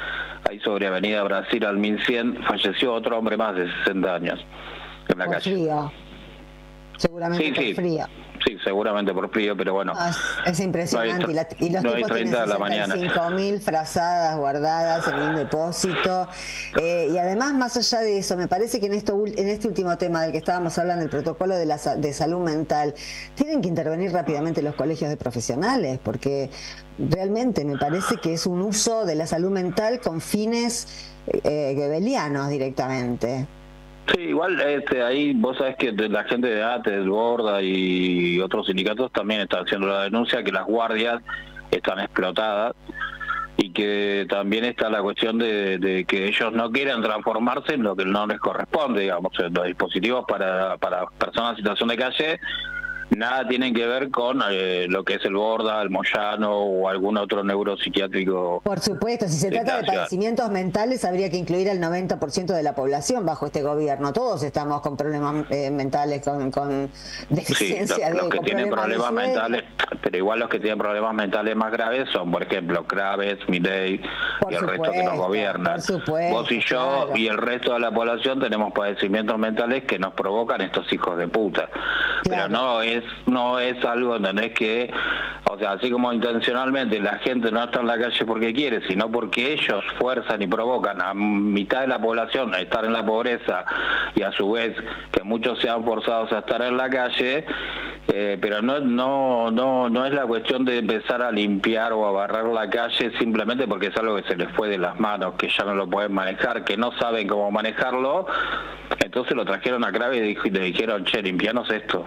ahí sobre Avenida Brasil al 1100, falleció otro hombre más de 60 años en la por calle. Frío. Seguramente por frío. Sí, seguramente por frío, pero bueno. Es impresionante. Y los tipos tienen 65.000 frazadas guardadas en un depósito. Y además, más allá de eso, me parece que en este último tema del que estábamos hablando, el protocolo de salud mental, tienen que intervenir rápidamente los colegios de profesionales, porque realmente me parece que es un uso de la salud mental con fines goebbelianos directamente. Sí, igual ahí vos sabés que la gente de ATE, del Borda y otros sindicatos también están haciendo la denuncia que las guardias están explotadas y que también está la cuestión de que ellos no quieren transformarse en lo que no les corresponde, digamos, los dispositivos para personas en situación de calle nada tienen que ver con lo que es el Borda, el Moyano o algún otro neuropsiquiátrico. Por supuesto, si se trata de padecimientos mentales, habría que incluir al 90% de la población bajo este gobierno. Todos estamos con problemas mentales, con deficiencia los que tienen problemas de mentales, pero igual los que tienen problemas mentales más graves son, por ejemplo, Kraves, Milei y el resto que nos gobiernan. Por supuesto, vos y yo y el resto de la población tenemos padecimientos mentales que nos provocan estos hijos de puta. Pero no es algo, ¿entendés? Que, o sea, así como intencionalmente la gente no está en la calle porque quiere, sino porque ellos fuerzan y provocan a mitad de la población a estar en la pobreza y a su vez que muchos sean forzados a estar en la calle, pero no es la cuestión de empezar a limpiar o a barrer la calle simplemente porque es algo que se les fue de las manos, que ya no lo pueden manejar, que no saben cómo manejarlo, entonces lo trajeron a Kraves y le dijeron, che, limpianos esto.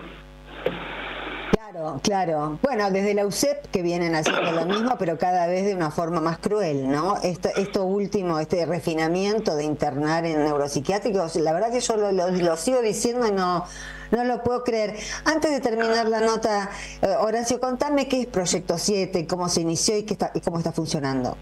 Claro. Bueno, desde la UCEP que vienen haciendo lo mismo, pero cada vez de una forma más cruel, ¿no? Esto último, este refinamiento de internar en neuropsiquiátricos, la verdad que yo lo sigo diciendo y no lo puedo creer. Antes de terminar la nota, Horacio, contame qué es Proyecto 7, cómo se inició y cómo está funcionando.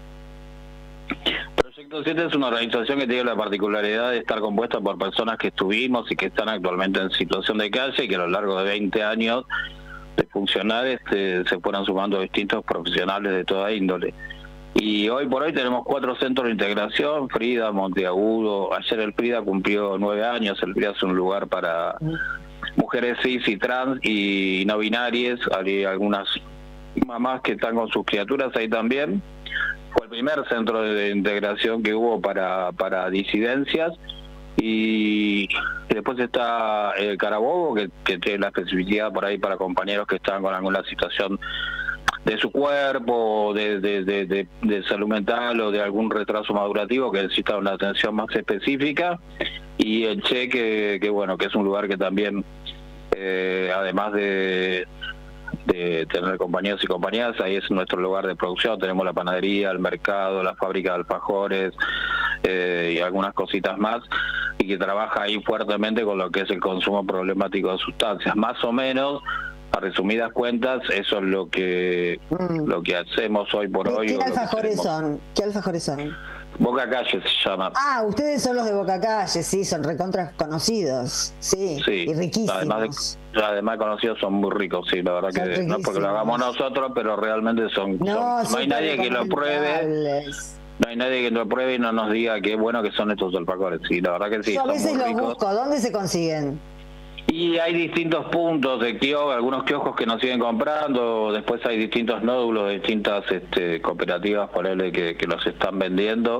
Proyecto 7 es una organización que tiene la particularidad de estar compuesta por personas que estuvimos y que están actualmente en situación de calle y que a lo largo de 20 años de funcionar se fueron sumando distintos profesionales de toda índole. Y hoy por hoy tenemos 4 centros de integración, Frida, Monteagudo. Ayer el Frida cumplió 9 años, el Frida es un lugar para mujeres cis y trans y no binarias, hay algunas mamás que están con sus criaturas ahí también. Fue el primer centro de integración que hubo para disidencias. Y después está Carabobo, que tiene la especificidad por ahí para compañeros que están con alguna situación de su cuerpo, de salud mental o de algún retraso madurativo que necesita una atención más específica. Y el Che, que bueno, que es un lugar que también, además de tener compañeros y compañeras, ahí es nuestro lugar de producción, tenemos la panadería, el mercado, la fábrica de alfajores y algunas cositas más, y que trabaja ahí fuertemente con lo que es el consumo problemático de sustancias. Más o menos, a resumidas cuentas, eso es lo que hacemos hoy por hoy. ¿Qué alfajores son? ¿Qué alfajores son? Boca Calle se llama. Ah, ustedes son los de Boca Calle, sí, son recontra conocidos, sí, y riquísimos. Además de conocidos, son muy ricos, sí, la verdad son que riquísimos. No es porque lo hagamos nosotros, pero realmente no hay nadie que lo pruebe. No hay nadie que lo pruebe y no nos diga qué bueno que son estos alfajores. Sí, la verdad que sí. Yo a veces los busco. ¿Dónde se consiguen? Y hay distintos puntos de kioscos, algunos kioscos que nos siguen comprando, después hay distintos nódulos de distintas cooperativas, ponele, que los están vendiendo,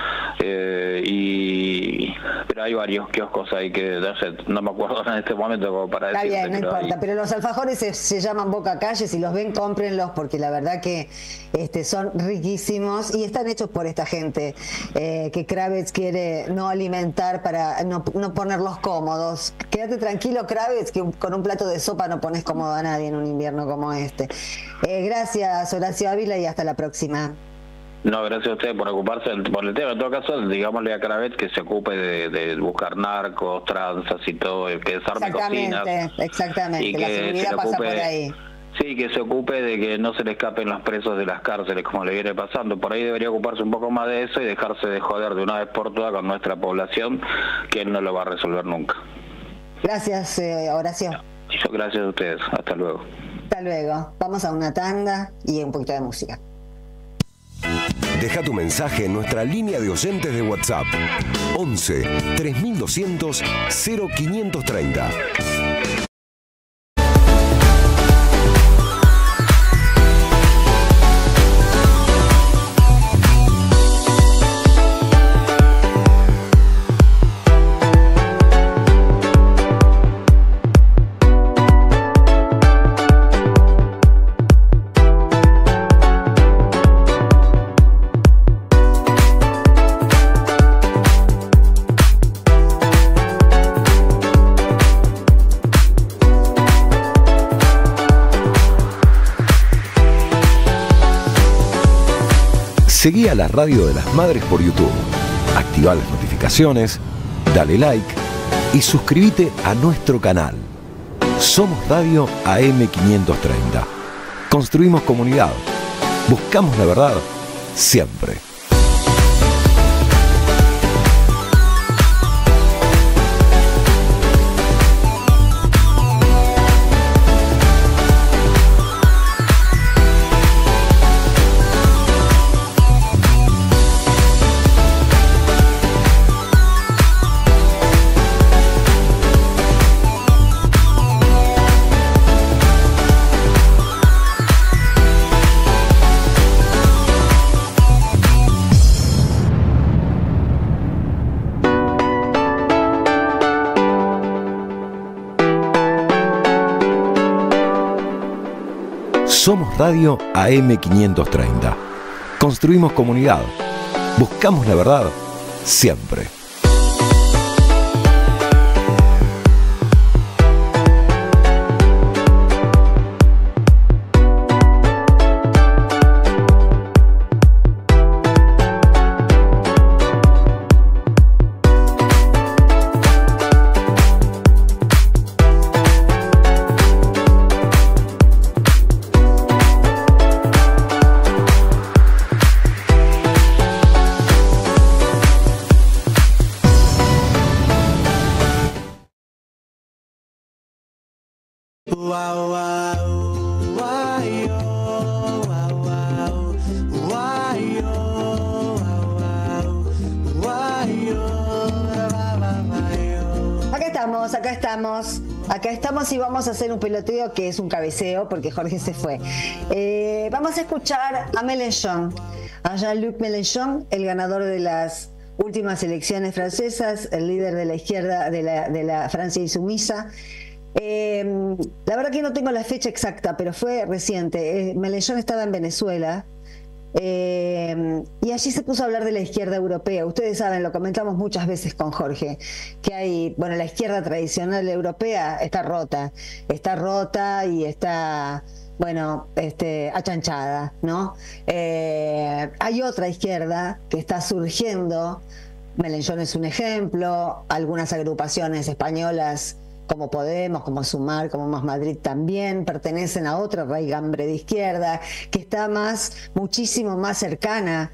pero hay varios kioscos ahí que no me acuerdo en este momento como para decirte. Está bien, no importa, pero los alfajores se llaman Boca Calle, si los ven, cómprenlos, porque la verdad que son riquísimos y están hechos por esta gente que Kraves quiere no alimentar para no ponerlos cómodos. Quédate tranquilo, Kraves, que con un plato de sopa no pones cómodo a nadie en un invierno como este. Gracias, Horacio Ávila, y hasta la próxima. No, gracias a usted por ocuparse por el tema. En todo caso, digámosle a Kraves que se ocupe de buscar narcos, tranzas y todo, que desarme cocinas. Exactamente, y la seguridad pasa por ahí. Sí, que se ocupe de que no se le escapen los presos de las cárceles como le viene pasando. Por ahí debería ocuparse un poco más de eso y dejarse de joder de una vez por todas con nuestra población, que él no lo va a resolver nunca. Gracias, Horacio. Gracias a ustedes. Hasta luego. Hasta luego. Vamos a una tanda y un poquito de música. Deja tu mensaje en nuestra línea de oyentes de WhatsApp 11 3200 0530. Seguí a la Radio de las Madres por YouTube, activa las notificaciones, dale like y suscríbete a nuestro canal. Somos Radio AM530. Construimos comunidad. Buscamos la verdad siempre. Somos Radio AM530. Construimos comunidad. Buscamos la verdad siempre. Acá estamos y vamos a hacer un peloteo que es un cabeceo porque Jorge se fue. Vamos a escuchar a Mélenchon, a Jean-Luc Mélenchon, el ganador de las últimas elecciones francesas, el líder de la izquierda de la Francia insumisa. La verdad que no tengo la fecha exacta, pero fue reciente. Mélenchon estaba en Venezuela. Y allí se puso a hablar de la izquierda europea. Ustedes saben, lo comentamos muchas veces con Jorge, que hay, bueno, la izquierda tradicional europea está rota y está, bueno, achanchada, ¿no? Hay otra izquierda que está surgiendo. Mélenchon es un ejemplo, algunas agrupaciones españolas como Podemos, como Sumar, como Más Madrid también pertenecen a otra raigambre de izquierda que está muchísimo más cercana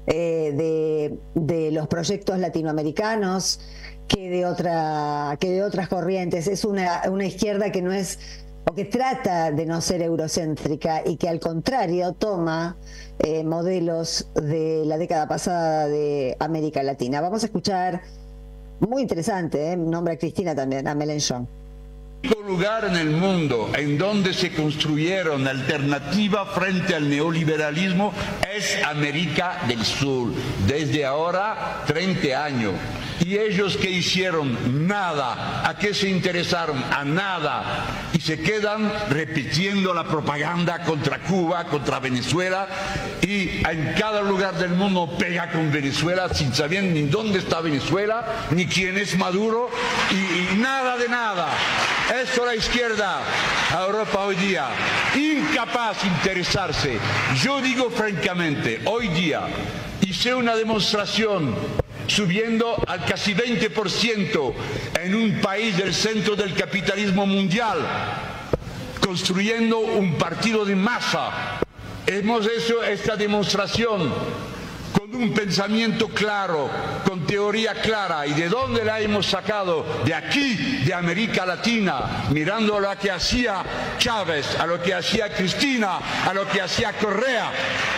de los proyectos latinoamericanos que de otras corrientes. Es una izquierda que no es, o que trata de no ser eurocéntrica y que al contrario toma modelos de la década pasada de América Latina. Vamos a escuchar. Muy interesante, nombra a Cristina también, a Mélenchon. El único lugar en el mundo en donde se construyeron alternativa frente al neoliberalismo es América del Sur, desde ahora 30 años. Y ellos que hicieron nada, ¿a qué se interesaron? A nada. Y se quedan repitiendo la propaganda contra Cuba, contra Venezuela, y en cada lugar del mundo pega con Venezuela sin saber ni dónde está Venezuela, ni quién es Maduro, y nada de nada. Eso la izquierda a Europa hoy día, incapaz de interesarse. Yo digo francamente, hoy día hice una demostración subiendo al casi 20% en un país del centro del capitalismo mundial, construyendo un partido de masa. Hemos hecho esta demostración con un pensamiento claro, con teoría clara. ¿Y de dónde la hemos sacado? De aquí, de América Latina, mirando a lo que hacía Chávez, a lo que hacía Cristina, a lo que hacía Correa.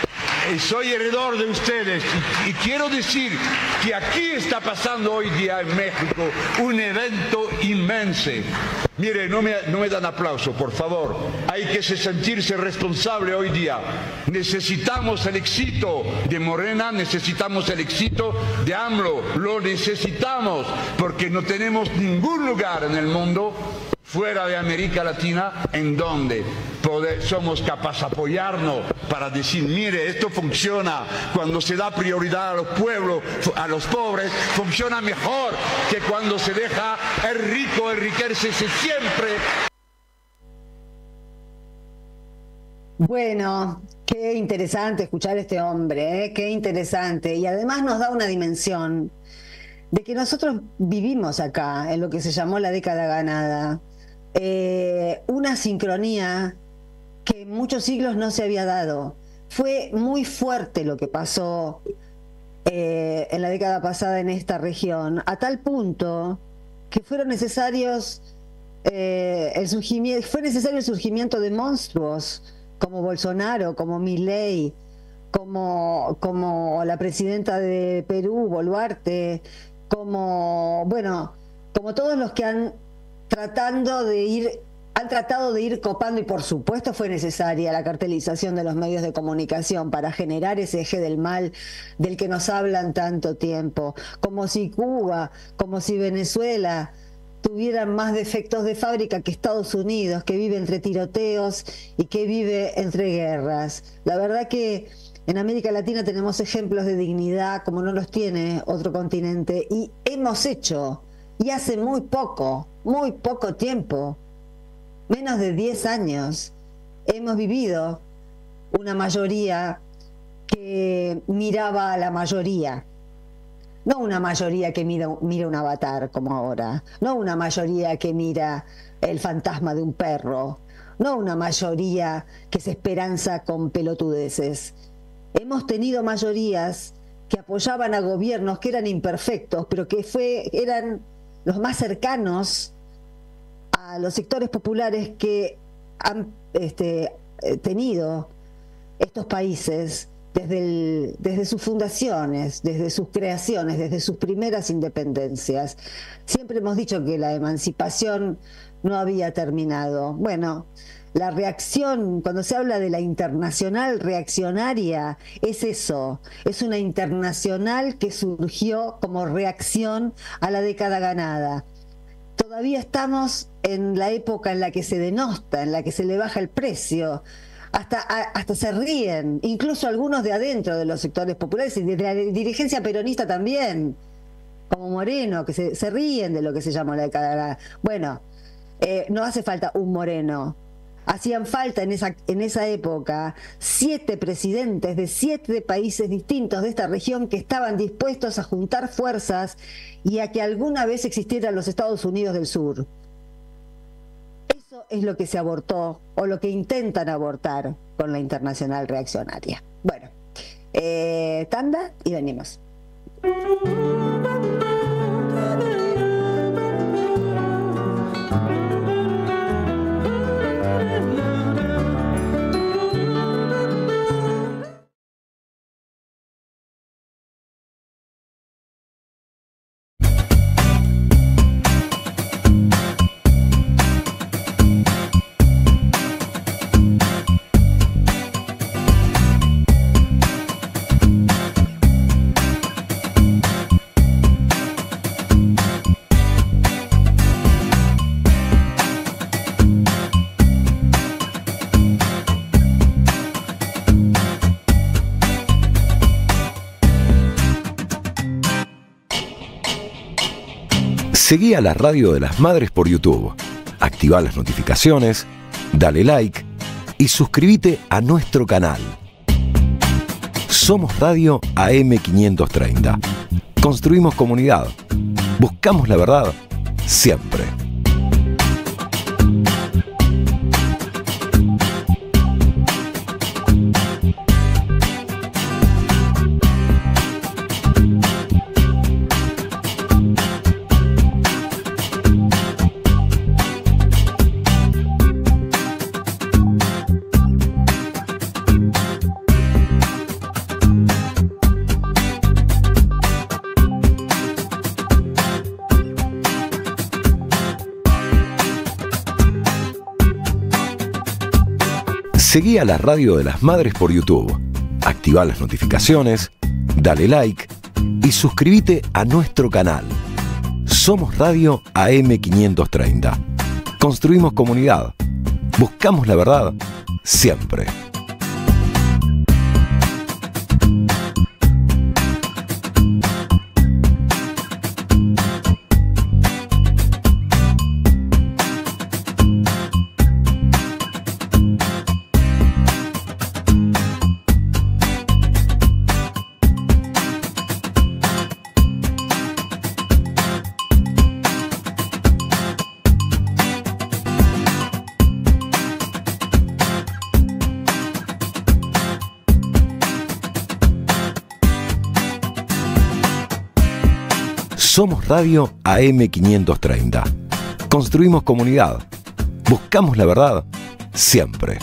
soy heredor de ustedes y quiero decir que aquí está pasando hoy día en México un evento inmenso. Mire, no me dan aplauso, por favor. Hay que sentirse responsable hoy día. Necesitamos el éxito de Morena, necesitamos el éxito de AMLO. Lo necesitamos porque no tenemos ningún lugar en el mundo fuera de América Latina en donde somos capaces de apoyarnos para decir, mire, esto funciona cuando se da prioridad a los pueblos, a los pobres, funciona mejor que cuando se deja el rico enriquecerse siempre. Bueno, qué interesante escuchar a este hombre, ¿eh? Qué interesante. Y además nos da una dimensión de que nosotros vivimos acá, en lo que se llamó la década ganada. Una sincronía que en muchos siglos no se había dado. Fue muy fuerte lo que pasó en la década pasada en esta región, a tal punto que fueron necesarios fue necesario el surgimiento de monstruos como Bolsonaro, como Milei, como la presidenta de Perú, Boluarte, como todos los que han tratado de ir copando, y por supuesto fue necesaria la cartelización de los medios de comunicación para generar ese eje del mal del que nos hablan tanto tiempo, como si Cuba, como si Venezuela tuvieran más defectos de fábrica que Estados Unidos, que vive entre tiroteos y que vive entre guerras. La verdad que en América Latina tenemos ejemplos de dignidad como no los tiene otro continente, y hemos hecho, y hace muy poco tiempo, menos de 10 años, hemos vivido una mayoría que miraba a la mayoría. No una mayoría que mira un avatar como ahora, no una mayoría que mira el fantasma de un perro, no una mayoría que se esperanza con pelotudeces. Hemos tenido mayorías que apoyaban a gobiernos que eran imperfectos, pero que eran los más cercanos a los sectores populares que han tenido estos países desde sus fundaciones, desde sus creaciones, desde sus primeras independencias. Siempre hemos dicho que la emancipación no había terminado. Bueno, la reacción, cuando se habla de la internacional reaccionaria, es eso, es una internacional que surgió como reacción a la década ganada. Todavía estamos en la época en la que se denosta, en la que se le baja el precio, hasta se ríen, incluso algunos de adentro de los sectores populares y de la dirigencia peronista también, como Moreno, que se ríen de lo que se llama la década ganada. Bueno, no hace falta un Moreno. Hacían falta en esa época 7 presidentes de 7 países distintos de esta región que estaban dispuestos a juntar fuerzas y a que alguna vez existieran los Estados Unidos del Sur. Eso es lo que se abortó, o lo que intentan abortar con la internacional reaccionaria. Bueno, tanda y venimos. Seguí a la Radio de las Madres por YouTube, activá las notificaciones, dale like y suscríbete a nuestro canal. Somos Radio AM530. Construimos comunidad. Buscamos la verdad siempre. Seguí a la Radio de las Madres por YouTube. Activá las notificaciones, dale like y suscríbete a nuestro canal. Somos Radio AM530. Construimos comunidad. Buscamos la verdad siempre. Somos Radio AM530. Construimos comunidad. Buscamos la verdad siempre.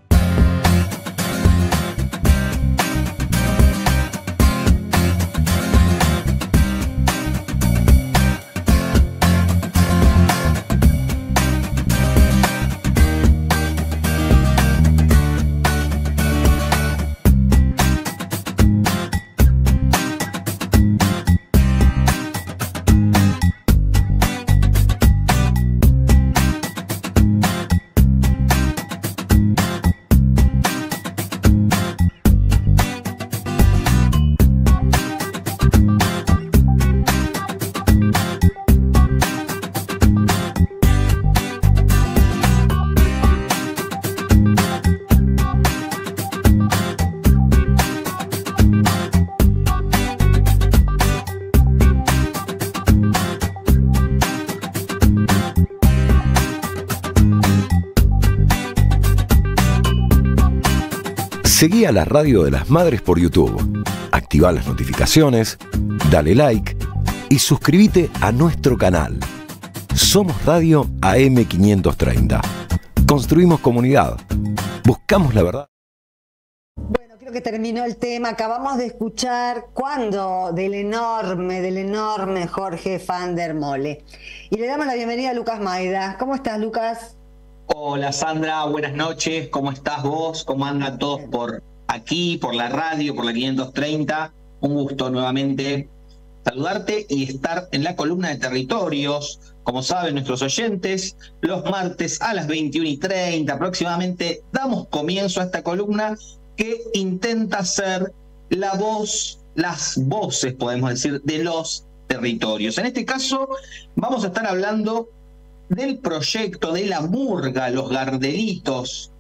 Seguí a la Radio de las Madres por YouTube. Activá las notificaciones, dale like y suscríbete a nuestro canal. Somos Radio AM530. Construimos comunidad. Buscamos la verdad. Bueno, creo que terminó el tema. Acabamos de escuchar Cuando del enorme Jorge van der Mole. Y le damos la bienvenida a Lucas Maida. ¿Cómo estás, Lucas? Hola Sandra, buenas noches, ¿cómo estás vos? ¿Cómo andan todos por aquí, por la radio, por la 530? Un gusto nuevamente saludarte y estar en la columna de territorios. Como saben nuestros oyentes, los martes a las 21:30 aproximadamente damos comienzo a esta columna que intenta ser la voz, las voces, podemos decir, de los territorios. En este caso vamos a estar hablando del proyecto de la murga, los gardelitos,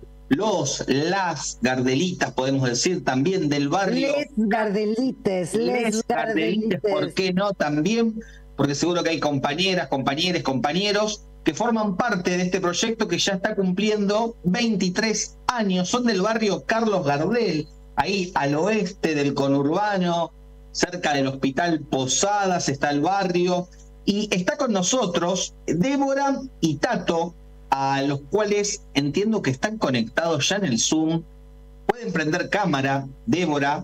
las gardelitas, podemos decir, también del barrio. Les gardelites, ¿por qué no? También, porque seguro que hay compañeras, compañeros que forman parte de este proyecto que ya está cumpliendo 23 años. Son del barrio Carlos Gardel, ahí al oeste del conurbano, cerca del Hospital Posadas está el barrio. Y está con nosotros Débora y Tato, a los cuales entiendo que están conectados ya en el Zoom. Pueden prender cámara, Débora.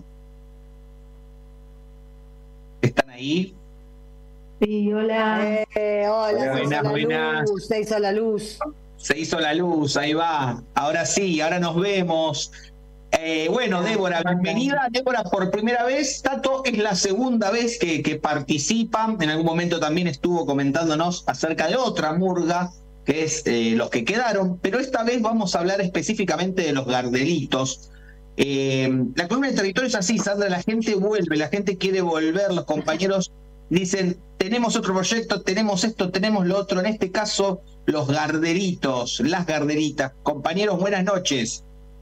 ¿Están ahí? Sí, hola. Hola, buenas. Se hizo la luz. Se hizo la luz, ahí va. Ahora sí, ahora nos vemos. Bueno, Débora, bienvenida. Débora, por primera vez. Tato es la segunda vez que participa. En algún momento también estuvo comentándonos acerca de otra murga, que es Los que quedaron. Pero esta vez vamos a hablar específicamente de los gardelitos. La columna de territorio es así, Sandra, la gente vuelve, la gente quiere volver, los compañeros dicen, tenemos otro proyecto, tenemos esto, tenemos lo otro. En este caso, los gardelitos, las gardelitas. Compañeros, buenas noches.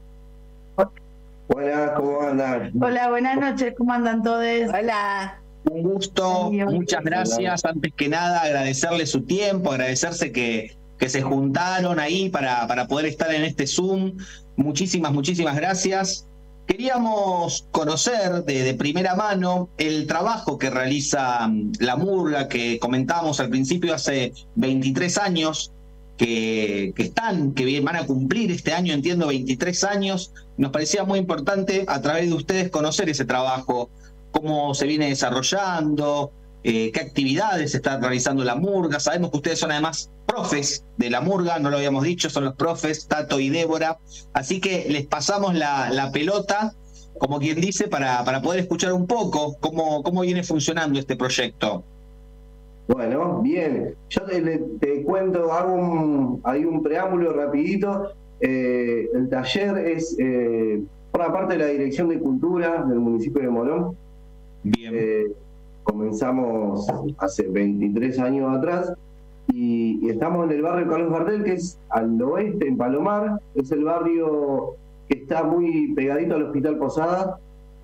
Hola, ¿cómo andan? Hola, buenas noches, ¿cómo andan todos? Hola. Un gusto, muchas gracias. Antes que nada, agradecerle su tiempo, agradecerse que se juntaron ahí para poder estar en este Zoom. Muchísimas gracias. Queríamos conocer de primera mano el trabajo que realiza la murga, que comentábamos al principio, hace 23 años. Que van a cumplir este año, entiendo, 23 años. Nos parecía muy importante a través de ustedes conocer ese trabajo, cómo se viene desarrollando, qué actividades está realizando la Murga. Sabemos que ustedes son además profes de la Murga, no lo habíamos dicho, son los profes Tato y Débora, así que les pasamos la pelota, como quien dice, para poder escuchar un poco cómo viene funcionando este proyecto. Bueno, bien, yo te cuento, hay un preámbulo rapidito. El taller es por parte de la Dirección de Cultura del municipio de Morón. Bien. Comenzamos hace 23 años atrás y estamos en el barrio Carlos Gardel, que es al oeste, en Palomar. Es el barrio que está muy pegadito al Hospital Posadas,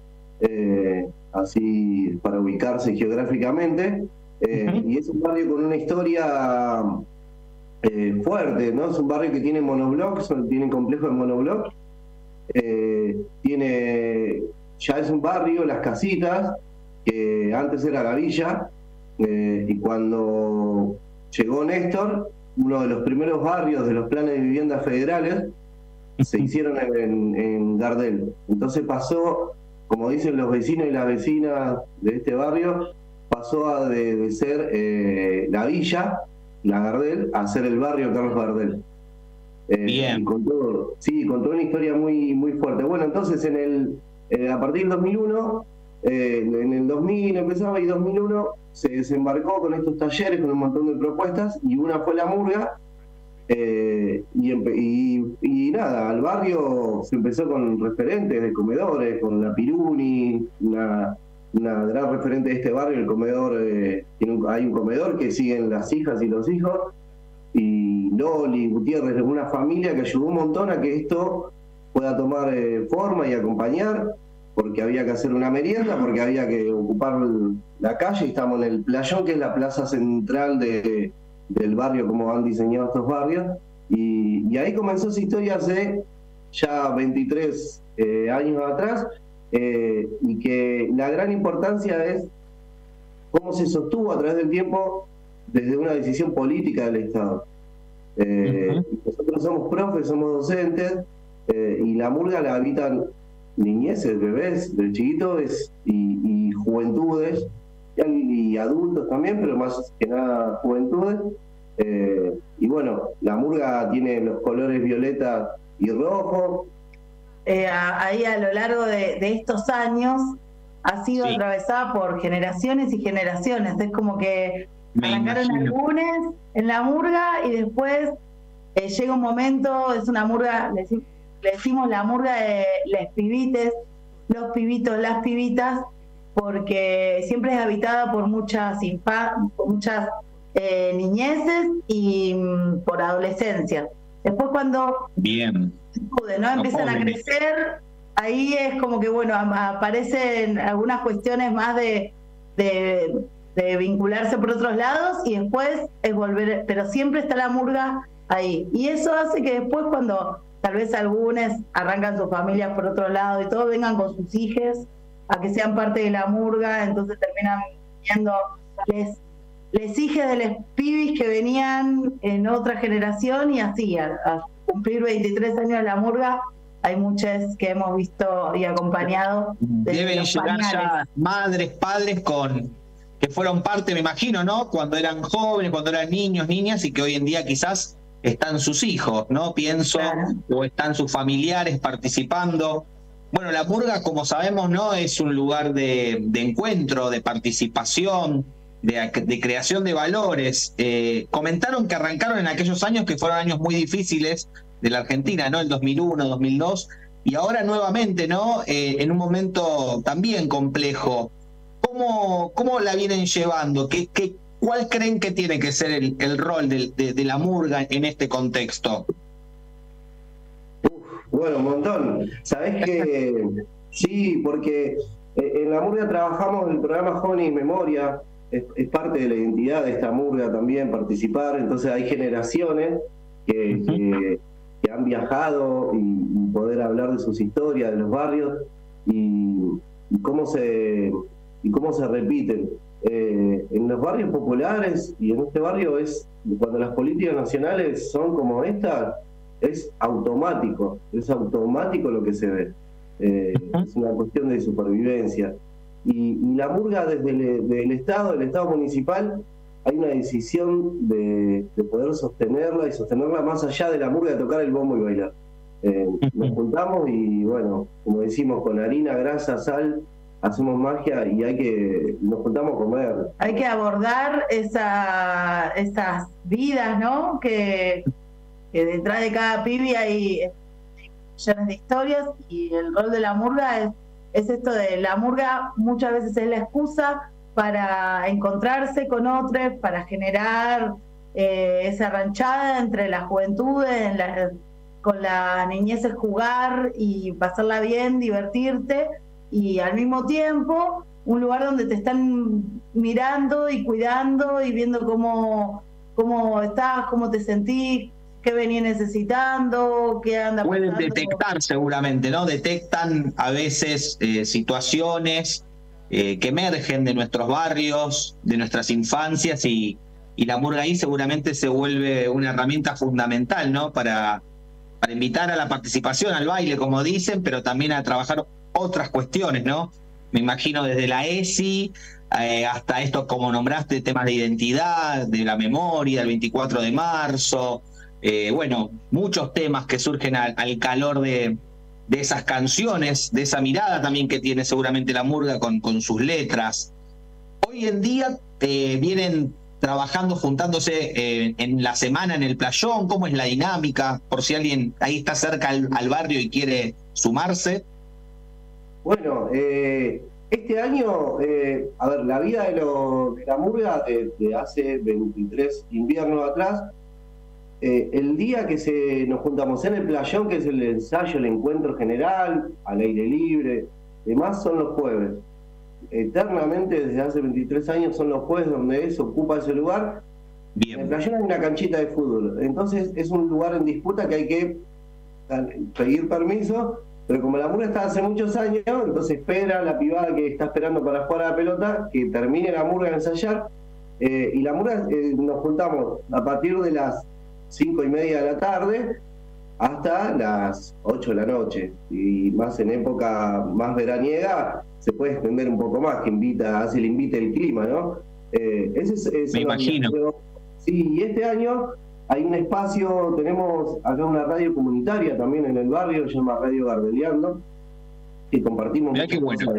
así para ubicarse geográficamente. Y es un barrio con una historia fuerte, ¿no? Es un barrio que tiene monoblocks, tiene complejo de monoblocks, ya es un barrio, las casitas, que antes era la villa, y cuando llegó Néstor, uno de los primeros barrios de los planes de viviendas federales se hicieron en Gardel. Entonces pasó, como dicen los vecinos y las vecinas de este barrio, pasó de ser la villa, la Gardel, a ser el barrio Carlos Gardel. Bien. Con toda una historia muy, muy fuerte. Bueno, entonces a partir del 2001, en el 2000 empezaba y 2001 se desembarcó con estos talleres, con un montón de propuestas, y una fue la Murga. Y nada, al barrio se empezó con referentes de comedores, con la Piruni, una gran referente de este barrio, el comedor, hay un comedor que siguen las hijas y los hijos, y Loli Gutiérrez, una familia que ayudó un montón a que esto pueda tomar forma y acompañar, porque había que hacer una merienda, porque había que ocupar la calle, y estamos en el Playón, que es la plaza central del barrio, como han diseñado estos barrios, y ahí comenzó esa historia hace ya 23 años atrás, y que la gran importancia es cómo se sostuvo a través del tiempo desde una decisión política del Estado. Nosotros somos profes, somos docentes, y la Murga la habitan niñeces, bebés, de chiquitos y juventudes, y adultos también, pero más que nada juventudes. Y bueno, la Murga tiene los colores violeta y rojo. Ahí a lo largo de estos años ha sido atravesada por generaciones y generaciones. Es como que arrancaron algunos en la Murga y después llega un momento, es una Murga, le decimos la Murga de les pibites, los pibitos, las pibitas, porque siempre es habitada por muchas niñeces y por adolescencia. Después cuando empiezan a crecer, ahí es como que bueno, aparecen algunas cuestiones más de vincularse por otros lados, y después es volver, pero siempre está la Murga ahí, y eso hace que después, cuando tal vez algunos arrancan sus familias por otro lado y todo, vengan con sus hijos a que sean parte de la Murga, entonces terminan viendo les hijas de los pibis que venían en otra generación, y así a cumplir 23 años de la Murga hay muchas que hemos visto y acompañado. Deben llegar ya madres, padres que fueron parte, me imagino, ¿no? Cuando eran jóvenes, cuando eran niños, niñas, y que hoy en día quizás están sus hijos, ¿no? Pienso, o están sus familiares participando. Bueno, la Murga, como sabemos, ¿no? Es un lugar de encuentro, de participación, de creación de valores. Comentaron que arrancaron en aquellos años que fueron años muy difíciles de la Argentina, ¿no? El 2001, 2002, y ahora nuevamente, ¿no? En un momento también complejo. ¿Cómo la vienen llevando? ¿Cuál creen que tiene que ser el rol de la Murga en este contexto? Bueno, un montón. Sabés que sí, porque en la Murga trabajamos el programa Jóvenes y Memoria, es parte de la identidad de esta Murga también participar, entonces hay generaciones que han viajado y poder hablar de sus historias, de los barrios y cómo se repiten. En los barrios populares y en este barrio cuando las políticas nacionales son como esta, es automático lo que se ve. Es una cuestión de supervivencia. Y la murga desde el Estado municipal, hay una decisión de poder sostenerla y sostenerla más allá de la murga, de tocar el bombo y bailar. Nos juntamos y bueno, como decimos, con harina, grasa, sal, hacemos magia y nos juntamos a comer. Hay que abordar esas vidas, ¿no? Que detrás de cada pibe hay millones de historias, y el rol de la murga es esto de la murga muchas veces es la excusa para encontrarse con otros, para generar esa ranchada entre la juventud, con la niñez, es jugar y pasarla bien, divertirte, y al mismo tiempo un lugar donde te están mirando y cuidando y viendo cómo estás, cómo te sentís, qué venís necesitando, qué anda pasando. Pueden detectar seguramente, ¿no? Detectan a veces situaciones que emergen de nuestros barrios, de nuestras infancias, y la murga ahí seguramente se vuelve una herramienta fundamental, ¿no? Para invitar a la participación, al baile, como dicen, pero también a trabajar otras cuestiones, ¿no? Me imagino desde la ESI hasta esto, como nombraste, temas de identidad, de la memoria, el 24 de marzo, bueno, muchos temas que surgen al calor de esas canciones, de esa mirada también que tiene seguramente la murga con sus letras. Hoy en día vienen trabajando, juntándose en la semana en el playón. ¿Cómo es la dinámica? Por si alguien ahí está cerca al barrio y quiere sumarse. Bueno, este año, a ver, la vida de la murga de hace 23 inviernos atrás, el día que nos juntamos en el playón, que es el ensayo, el encuentro general, al aire libre, demás, son los jueves. Eternamente, desde hace 23 años, son los jueves donde se ocupa ese lugar. Bien. En el playón hay una canchita de fútbol, entonces es un lugar en disputa que hay que pedir permiso, pero como la murga está hace muchos años, entonces espera la pibada que está esperando para jugar a la pelota, que termine la murga de ensayar, y la murga nos juntamos a partir de las 5:30 de la tarde hasta las 8 de la noche, y más en época más veraniega se puede extender un poco más, que hace el invite el clima, ¿no? Me imagino. Sí, y este año hay un espacio, tenemos acá una radio comunitaria también en el barrio, se llama Radio Gardeliando, que compartimos muchas cosas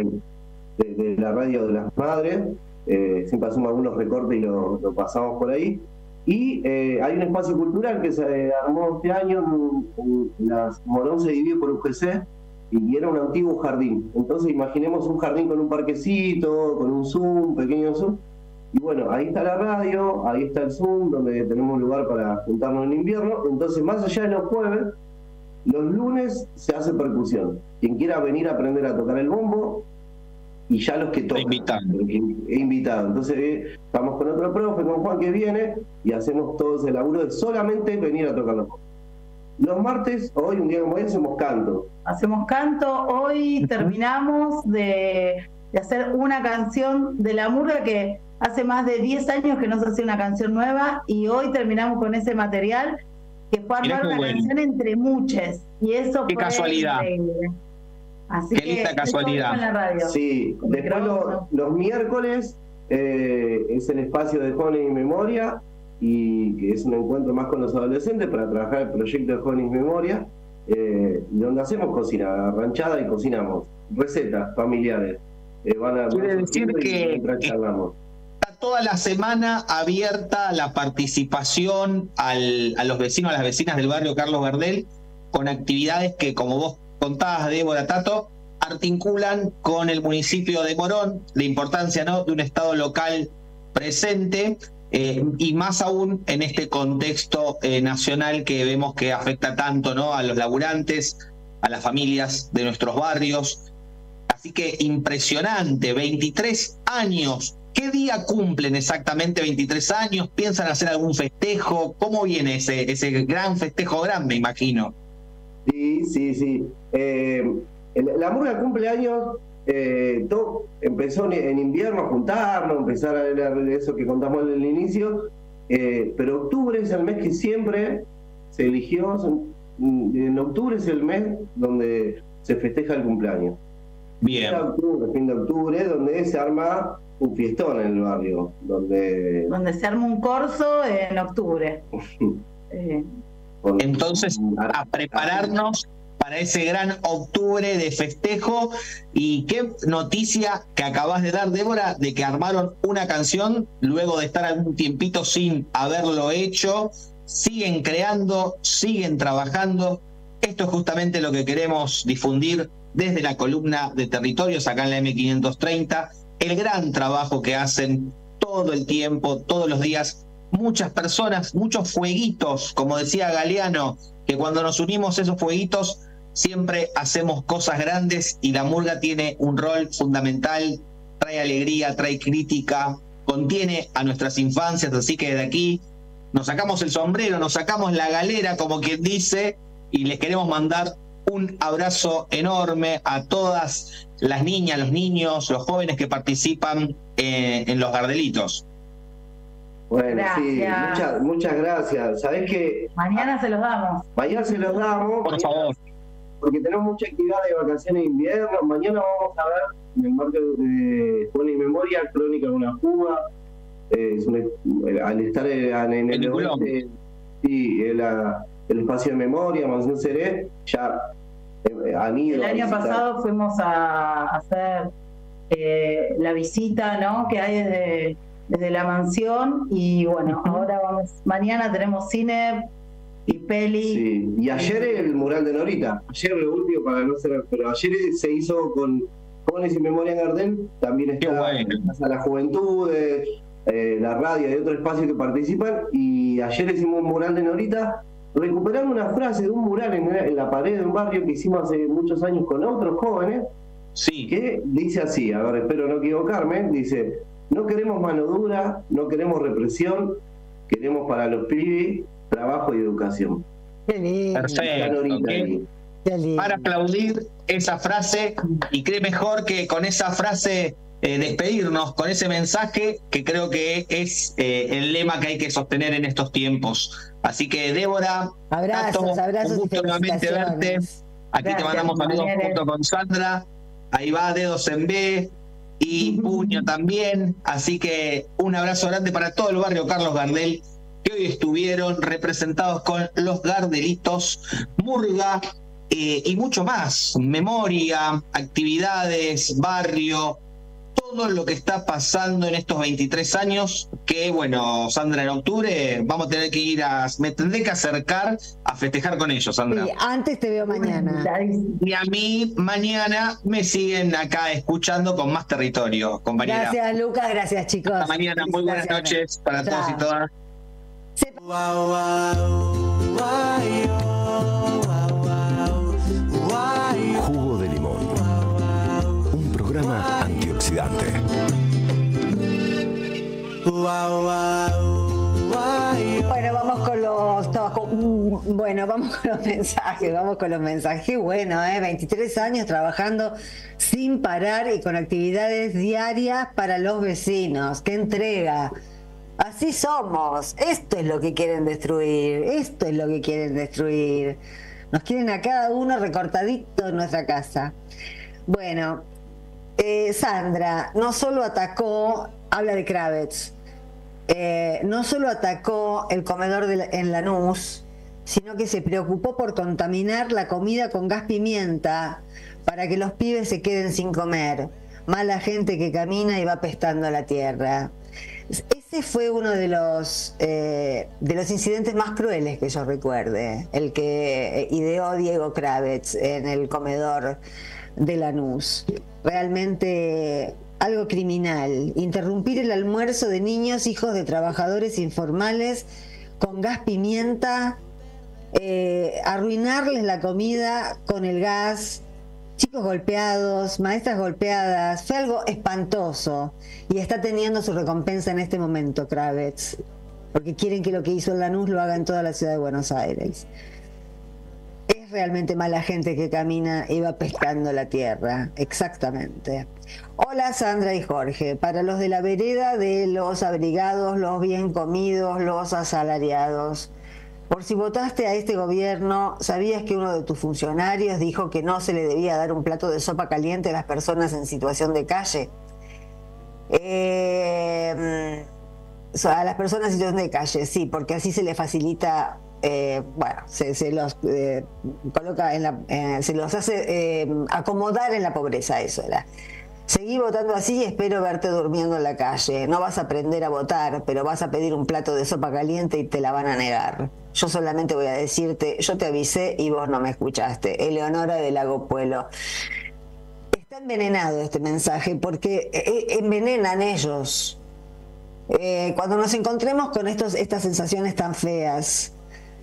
de la radio de las madres, siempre hacemos algunos recortes y lo pasamos por ahí. Y hay un espacio cultural que se armó este año, Morón se divide por UGC, y era un antiguo jardín. Entonces imaginemos un jardín con un parquecito, con un Zoom, pequeño Zoom. Y bueno, ahí está la radio, ahí está el Zoom, donde tenemos un lugar para juntarnos en invierno. Entonces, más allá de los jueves, los lunes se hace percusión. Quien quiera venir a aprender a tocar el bombo, y ya los que tocan. Invitado. Entonces, estamos con otro profe, con Juan, que viene, y hacemos todo ese laburo de solamente venir a tocar los bombos. Los martes, hoy, un día como hoy, hacemos canto. Hacemos canto. Hoy terminamos de hacer una canción de la murga que hace más de 10 años que no se hace una canción nueva, y hoy terminamos con ese material que fue armar una canción entre muchas. Y eso fue casualidad. Increíble. Así qué linda casualidad. En la radio. Sí, después los miércoles es el espacio de Jóvenes y Memoria, y que es un encuentro más con los adolescentes para trabajar el proyecto de Jóvenes y Memoria, donde hacemos cocina, ranchada, y cocinamos recetas familiares. Quiere decir que está toda la semana abierta la participación a los vecinos, a las vecinas del barrio Carlos Gardel, con actividades que, como vos contabas, Débora, Tato, articulan con el municipio de Morón, la importancia, ¿no?, de un Estado local presente, y más aún en este contexto nacional que vemos que afecta tanto, ¿no?, a los laburantes, a las familias de nuestros barrios. Así que impresionante, 23 años. ¿Qué día cumplen exactamente 23 años? ¿Piensan hacer algún festejo? ¿Cómo viene ese gran festejo grande, me imagino? Sí. La murga cumple años, todo empezó en invierno a juntarnos, empezar a ver eso que contamos en el inicio, pero octubre es el mes que siempre se eligió. En octubre es el mes donde se festeja el cumpleaños. Bien. Fin de octubre, donde se arma un fiestón en el barrio, donde se arma un corso en octubre. Entonces, a prepararnos para ese gran octubre de festejo. Y qué noticia que acabas de dar, Débora, de que armaron una canción luego de estar algún tiempito sin haberlo hecho. Siguen creando, siguen trabajando. Esto es justamente lo que queremos difundir desde la columna de Territorios acá en la M530, el gran trabajo que hacen todo el tiempo, todos los días, muchas personas, muchos fueguitos, como decía Galeano, que cuando nos unimos esos fueguitos siempre hacemos cosas grandes, y la murga tiene un rol fundamental, trae alegría, trae crítica, contiene a nuestras infancias, así que de aquí nos sacamos el sombrero, nos sacamos la galera, como quien dice, y les queremos mandar un abrazo enorme a todas las niñas, los niños, los jóvenes que participan en los Gardelitos. Bueno, Gracias. sí, muchas gracias. ¿Sabés qué? Mañana se los damos. Mañana se los damos. Por favor. Porque tenemos mucha actividad de vacaciones de invierno. Mañana vamos a ver, en el marco de Buena y Memoria, Crónica de una Fuga. Al estar en el oeste, sí, el espacio de memoria, Mansión Seré, ya han ido. El año pasado fuimos a hacer la visita, ¿no?, que hay desde la mansión, y bueno, ahora mañana tenemos cine y peli. Sí. Y ayer el mural de Norita, ayer lo último para no ser, pero ayer se hizo con Jóvenes y Memoria en Gardel, también está la juventud, la radio y otro espacio que participan, y ayer hicimos un mural de Norita, recuperando una frase de un mural en la pared de un barrio que hicimos hace muchos años con otros jóvenes, sí, que dice así, a ver, espero no equivocarme, dice: no queremos mano dura, no queremos represión, queremos para los pibes trabajo y educación. Qué lindo. Perfecto. Qué lindo. Para aplaudir esa frase, y qué mejor que con esa frase despedirnos, con ese mensaje que creo que es el lema que hay que sostener en estos tiempos. Así que, Débora, abrazos, un gusto nuevamente verte. Aquí gracias, te mandamos saludos junto con Sandra. Ahí va, dedos en B y puño también. Así que un abrazo grande para todo el barrio Carlos Gardel, que hoy estuvieron representados con los Gardelitos, murga y mucho más. Memoria, actividades, barrio, todo lo que está pasando en estos 23 años, que bueno, Sandra, en octubre vamos a tener que me tendré que acercar a festejar con ellos, Sandra. Sí, antes te veo mañana. Y a mí mañana me siguen acá escuchando con más territorio, compañera. Gracias, Lucas, gracias, chicos. Hasta mañana, muy buenas noches para todos y todas. Jugo de limón. Un programa antioxidante. Bueno, vamos con los mensajes. Bueno, 23 años trabajando sin parar y con actividades diarias para los vecinos. ¡Qué entrega! Así somos. Esto es lo que quieren destruir. Nos quieren a cada uno recortadito en nuestra casa. Bueno, Sandra no solo atacó, habla de Kravets, no solo atacó el comedor en Lanús, sino que se preocupó por contaminar la comida con gas pimienta para que los pibes se queden sin comer. Mala gente que camina y va apestando la tierra. Ese fue uno de los incidentes más crueles que yo recuerde, el que ideó Diego Kravets en el comedor de Lanús. Realmente algo criminal, interrumpir el almuerzo de niños, hijos de trabajadores informales, con gas pimienta, arruinarles la comida con el gas, chicos golpeados, maestras golpeadas. Fue algo espantoso y está teniendo su recompensa en este momento Kravets, porque quieren que lo que hizo en Lanús lo haga en toda la ciudad de Buenos Aires. Es realmente mala gente que camina y va pescando la tierra, exactamente. Hola Sandra y Jorge, para los de la vereda de los abrigados, los bien comidos, los asalariados. Por si votaste a este gobierno, ¿sabías que uno de tus funcionarios dijo que no se le debía dar un plato de sopa caliente a las personas en situación de calle? A las personas en situación de calle, sí, porque así se les facilita, se los coloca se los hace acomodar en la pobreza, eso era. Seguí votando así y espero verte durmiendo en la calle. No vas a aprender a votar, pero vas a pedir un plato de sopa caliente y te la van a negar. Yo solamente voy a decirte, yo te avisé y vos no me escuchaste. Eleonora de Lago Puelo. Está envenenado este mensaje porque envenenan ellos. Cuando nos encontremos con estas sensaciones tan feas,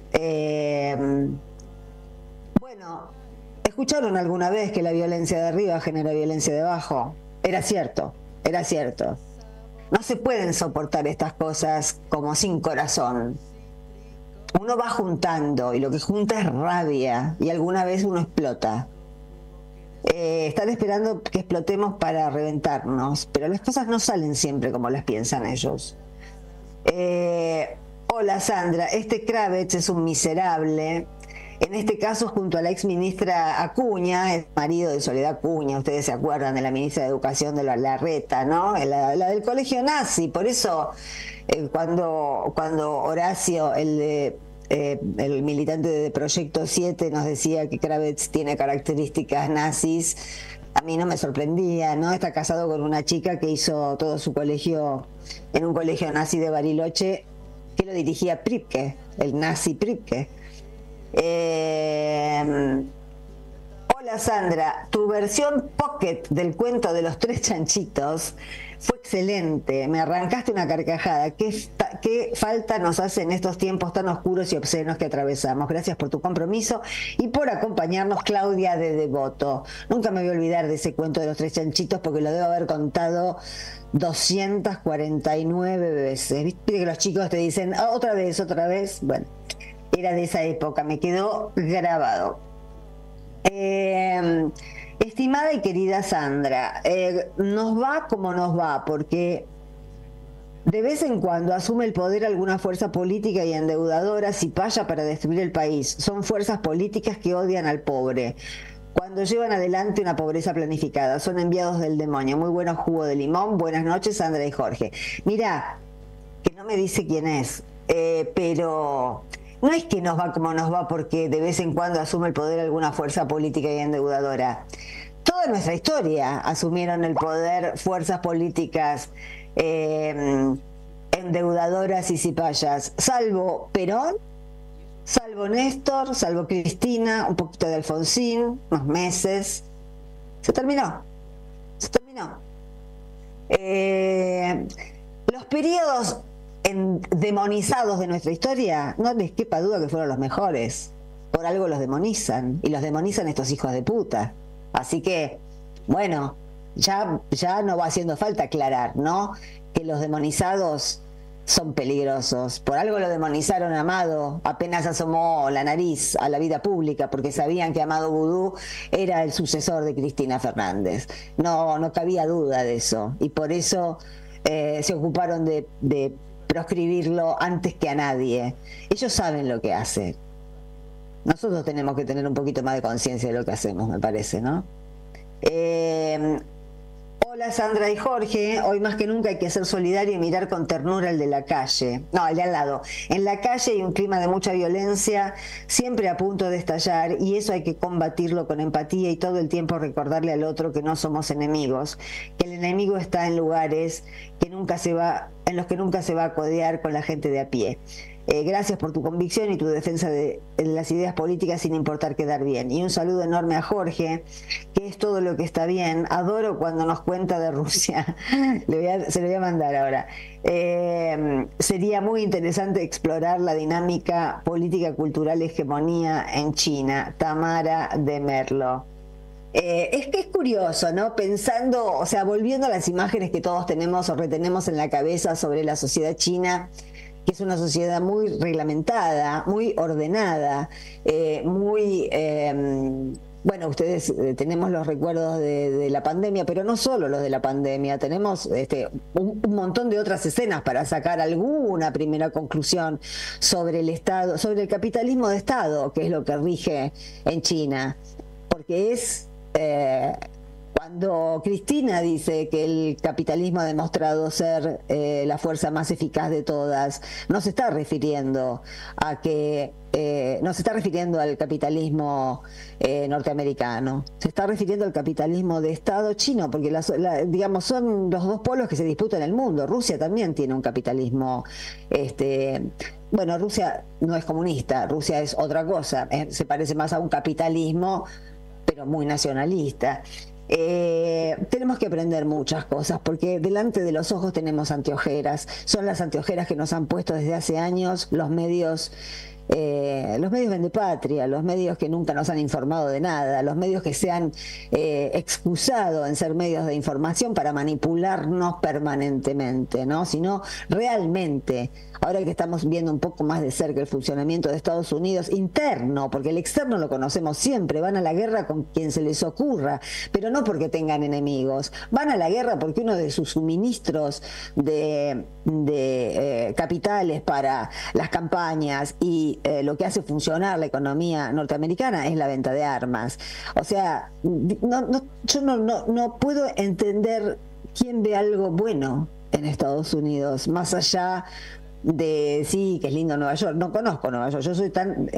¿escucharon alguna vez que la violencia de arriba genera violencia de abajo? Era cierto, era cierto. No se pueden soportar estas cosas como sin corazón. Uno va juntando y lo que junta es rabia y alguna vez uno explota. Están esperando que explotemos para reventarnos, pero las cosas no salen siempre como las piensan ellos. Hola Sandra, este Kravets es un miserable. En este caso, junto a la ex ministra Acuña, el marido de Soledad Acuña, ustedes se acuerdan de la ministra de Educación de la Larreta, ¿no? La del colegio nazi. Por eso, cuando Horacio, el militante de Proyecto 7, nos decía que Kravets tiene características nazis, a mí no me sorprendía, ¿no? Está casado con una chica que hizo todo su colegio en un colegio nazi de Bariloche, que lo dirigía Pripke, el nazi Pripke. Hola Sandra, tu versión pocket del cuento de los 3 chanchitos fue excelente, me arrancaste una carcajada. ¿Qué falta nos hace en estos tiempos tan oscuros y obscenos que atravesamos? Gracias por tu compromiso y por acompañarnos, Claudia de Devoto. Nunca me voy a olvidar de ese cuento de los 3 chanchitos porque lo debo haber contado 249 veces. Viste que los chicos te dicen otra vez, bueno, era de esa época, me quedó grabado. Estimada y querida Sandra, nos va como nos va, porque de vez en cuando asume el poder alguna fuerza política y endeudadora cipaya para destruir el país. Son fuerzas políticas que odian al pobre, cuando llevan adelante una pobreza planificada. Son enviados del demonio. Muy bueno jugo de limón. Buenas noches, Sandra y Jorge. Mira, que no me dice quién es, pero... no es que nos va como nos va porque de vez en cuando asume el poder alguna fuerza política y endeudadora. Toda nuestra historia asumieron el poder fuerzas políticas endeudadoras y cipayas, salvo Perón, salvo Néstor, salvo Cristina, un poquito de Alfonsín, unos meses. Se terminó. Los periodos demonizados de nuestra historia, no les quepa duda que fueron los mejores. Por algo los demonizan, y los demonizan estos hijos de puta. Así que, bueno, ya no va haciendo falta aclarar, ¿no? Que los demonizados son peligrosos. Por algo lo demonizaron a Amado, apenas asomó la nariz a la vida pública, porque sabían que Amado Vudú era el sucesor de Cristina Fernández. No cabía duda de eso, y por eso se ocuparon de proscribirlo antes que a nadie. Ellos saben lo que hacen. Nosotros tenemos que tener un poquito más de conciencia de lo que hacemos, me parece, ¿no? Hola Sandra y Jorge, hoy más que nunca hay que ser solidario y mirar con ternura el de la calle. No, el de al lado. En la calle hay un clima de mucha violencia, siempre a punto de estallar, y eso hay que combatirlo con empatía y todo el tiempo recordarle al otro que no somos enemigos, que el enemigo está en lugares en los que nunca se va a codear con la gente de a pie. Gracias por tu convicción y tu defensa de las ideas políticas sin importar quedar bien. Y un saludo enorme a Jorge, que es todo lo que está bien. Adoro cuando nos cuenta de Rusia. Se lo voy a mandar ahora. Sería muy interesante explorar la dinámica política cultural hegemonía en China. Tamara de Merlo. Es que es curioso, ¿no? Pensando, o sea, volviendo a las imágenes que todos tenemos o retenemos en la cabeza sobre la sociedad china, que es una sociedad muy reglamentada, muy ordenada, muy bueno, ustedes tenemos los recuerdos de la pandemia, pero no solo los de la pandemia, tenemos un montón de otras escenas para sacar alguna primera conclusión sobre el Estado, sobre el capitalismo de Estado, que es lo que rige en China, porque es... Cuando Cristina dice que el capitalismo ha demostrado ser la fuerza más eficaz de todas, no se está refiriendo a que no se está refiriendo al capitalismo norteamericano, se está refiriendo al capitalismo de Estado chino, porque digamos son los dos polos que se disputan en el mundo. Rusia también tiene un capitalismo, bueno, Rusia no es comunista, Rusia es otra cosa, se parece más a un capitalismo, pero muy nacionalista. Tenemos que aprender muchas cosas, porque delante de los ojos tenemos anteojeras. Son las anteojeras que nos han puesto desde hace años los medios vendepatria, los medios que nunca nos han informado de nada, los medios que se han excusado en ser medios de información para manipularnos permanentemente, ¿no? Sino realmente, ahora que estamos viendo un poco más de cerca el funcionamiento de Estados Unidos interno, porque el externo lo conocemos siempre, van a la guerra con quien se les ocurra, pero no porque tengan enemigos, van a la guerra porque uno de sus suministros de capitales para las campañas y lo que hace funcionar la economía norteamericana es la venta de armas. O sea, yo no puedo entender quién ve algo bueno en Estados Unidos, más allá de sí, que es lindo Nueva York. No conozco Nueva York, yo soy tan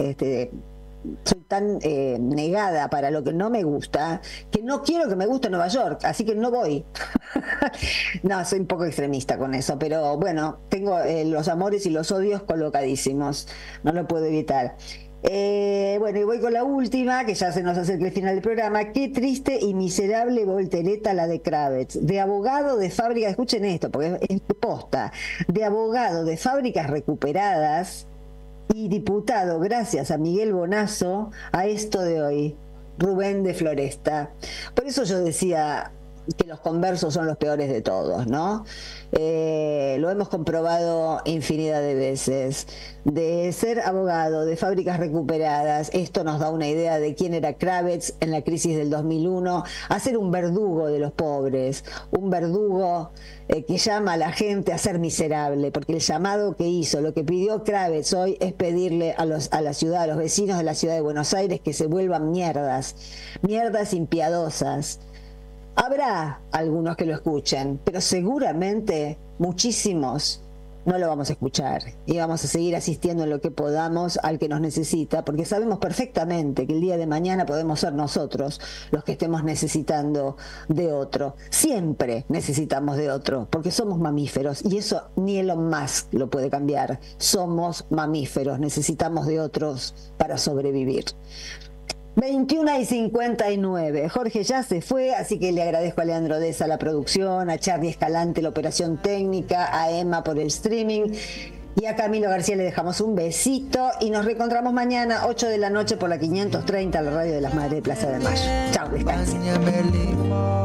negada para lo que no me gusta, que no quiero que me guste Nueva York, así que no voy. No, soy un poco extremista con eso, pero bueno, tengo los amores y los odios colocadísimos, no lo puedo evitar. Bueno, y voy con la última, que ya se nos acerca el final del programa. Qué triste y miserable voltereta la de Kravitz, de abogado de fábricas, escuchen esto, porque es posta, de abogado de fábricas recuperadas y diputado, gracias a Miguel Bonazo, a esto de hoy, Rubén de Floresta. Por eso yo decía que los conversos son los peores de todos, ¿no? Lo hemos comprobado infinidad de veces. De ser abogado de fábricas recuperadas, esto nos da una idea de quién era Kravitz en la crisis del 2001, a ser un verdugo de los pobres, un verdugo que llama a la gente a ser miserable, porque el llamado que hizo, lo que pidió Kravitz hoy es pedirle a la ciudad, a los vecinos de la ciudad de Buenos Aires que se vuelvan mierdas impiadosas. Habrá algunos que lo escuchen, pero seguramente muchísimos no lo vamos a escuchar y vamos a seguir asistiendo en lo que podamos al que nos necesita, porque sabemos perfectamente que el día de mañana podemos ser nosotros los que estemos necesitando de otro. Siempre necesitamos de otro, porque somos mamíferos y eso ni Elon Musk lo puede cambiar. Somos mamíferos, necesitamos de otros para sobrevivir. 21:59. Jorge ya se fue, así que le agradezco a Leandro Deza la producción, a Charlie Escalante la operación técnica, a Emma por el streaming y a Camilo García le dejamos un besito y nos reencontramos mañana 8 de la noche por la 530, la radio de las Madres de Plaza de Mayo. Chao, descansen.